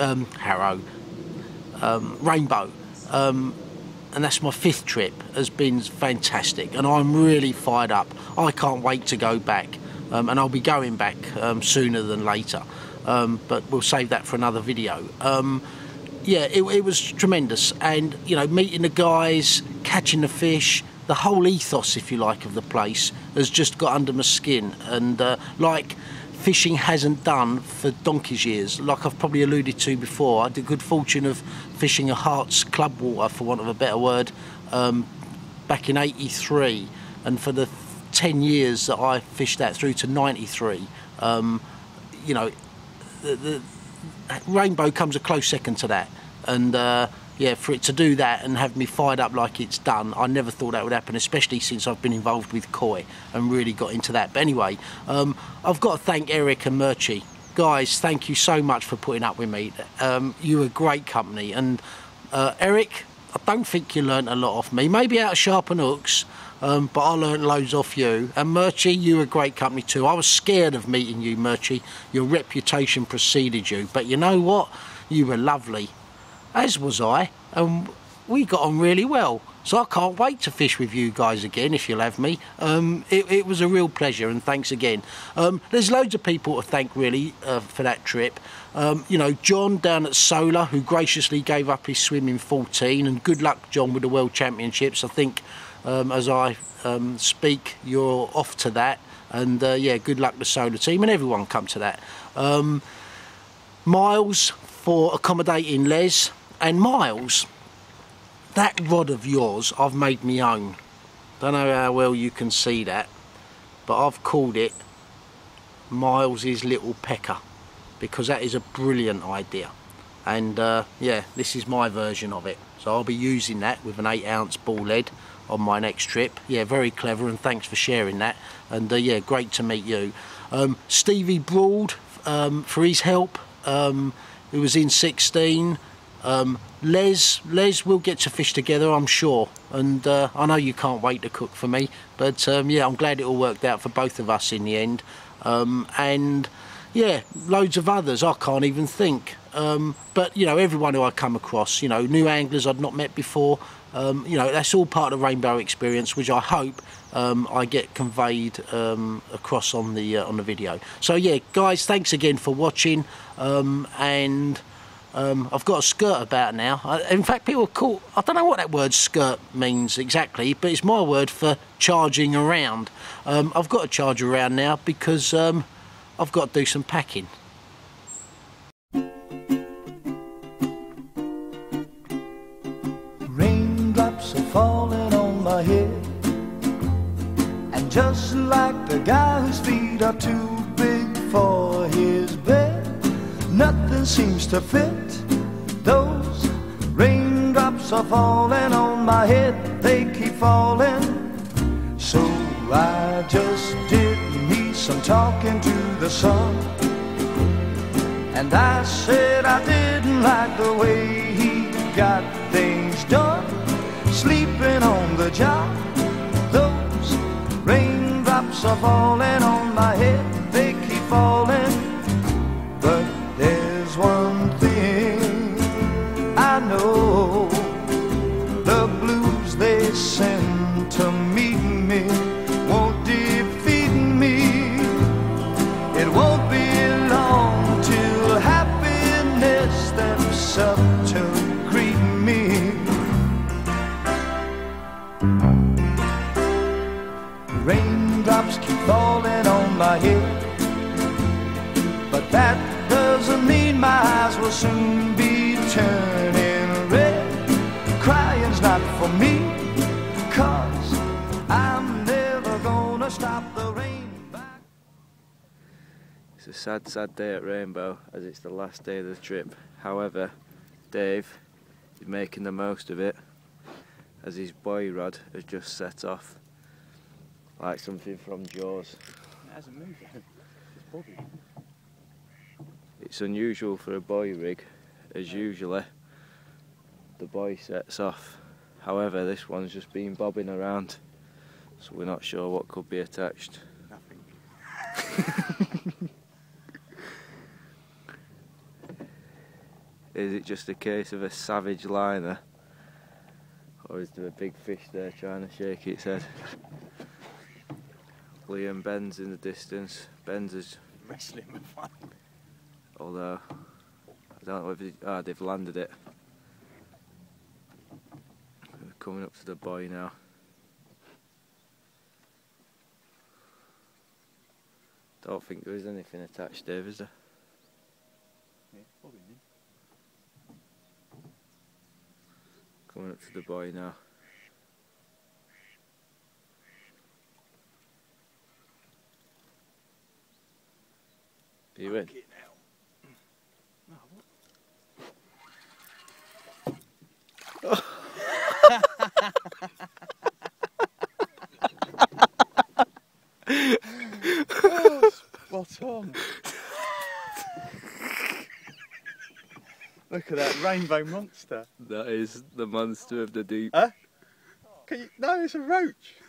Rainbow, and that's my 5th trip, has been fantastic, and I'm really fired up. I can't wait to go back, and I'll be going back sooner than later, but we'll save that for another video. Yeah, it was tremendous, and you know, meeting the guys, catching the fish, the whole ethos, if you like, of the place has just got under my skin, and like fishing hasn't done for donkey's years. Like I've probably alluded to before, I had the good fortune of fishing a Hearts club water, for want of a better word, back in '83, and for the 10 years that I fished that through to '93, you know, the Rainbow comes a close second to that, and yeah, for it to do that and have me fired up like it's done, I never thought that would happen, especially since I've been involved with koi and really got into that. But anyway, I've got to thank Eric and Murchie. Guys, thank you so much for putting up with me. You were great company, and Eric, I don't think you learnt a lot off me, maybe out of sharpen hooks, but I learnt loads off you. And Murchie, you were great company too. I was scared of meeting you, Murchie. Your reputation preceded you, but you know what? You were lovely, as was I, and we got on really well. So I can't wait to fish with you guys again, if you'll have me. It was a real pleasure, and thanks again. There's loads of people to thank, really, for that trip. You know, John down at Solar, who graciously gave up his swim in 14, and good luck, John, with the World Championships. I think as I speak, you're off to that, and yeah, good luck to Solar team, and everyone come to that. Miles for accommodating Les, and Miles, that rod of yours I've made me own. Don't know how well you can see that, but I've called it Miles's Little Pecker, because that is a brilliant idea, and yeah, this is my version of it. So I'll be using that with an 8-ounce ball head on my next trip. Yeah, very clever, and thanks for sharing that, and yeah, great to meet you. Stevie Broad for his help, who was in 16. Les, we'll get to fish together, I'm sure, and I know you can't wait to cook for me, but yeah, I'm glad it all worked out for both of us in the end. And yeah, loads of others I can't even think, but you know, everyone who I come across, you know, new anglers I'd not met before, you know, that's all part of the Rainbow experience, which I hope I get conveyed across on the video. So yeah, guys, thanks again for watching, and I've got a skirt about now. In fact, people call, I don't know what that word skirt means exactly, but it's my word for charging around. I've got to charge around now because I've got to do some packing. Raindrops are falling on my head, and just like the guy whose feet are too big for his bed, nothing seems to fit. Those raindrops are falling on my head, they keep falling. So I just did me some talking to the sun, and I said I didn't like the way he got things done, sleeping on the job. Those raindrops are falling on my head, they keep falling. But there's one thing I know, the blues they send to meet me won't defeat me. It won't be long till happiness steps up to greet me. Raindrops keep falling on my head, but that doesn't mean my eyes will soon be turning red. Crying's not for me, 'cause I'm never gonna stop the rain. It's a sad, sad day at Rainbow, as it's the last day of the trip. However, Dave is making the most of it, as his buoy rod has just set off like something from Jaws. It hasn't moved. It's bobbing. It's unusual for a buoy rig, as usually the buoy sets off. However, this one's just been bobbing around, so we're not sure what could be attached. Nothing. Is it just a case of a savage liner, or is there a big fish there trying to shake its head? Liam, Ben's in the distance. Ben's is Wrestling with one. Although I don't know if they've landed it. We're coming up to the buoy now. Don't think there is anything attached, Dave, is there? Yeah, probably. Coming up to the buoy now. Are you in? Oh, spot on. Look at that rainbow monster. That is the monster of the deep. Huh? No, it's a roach.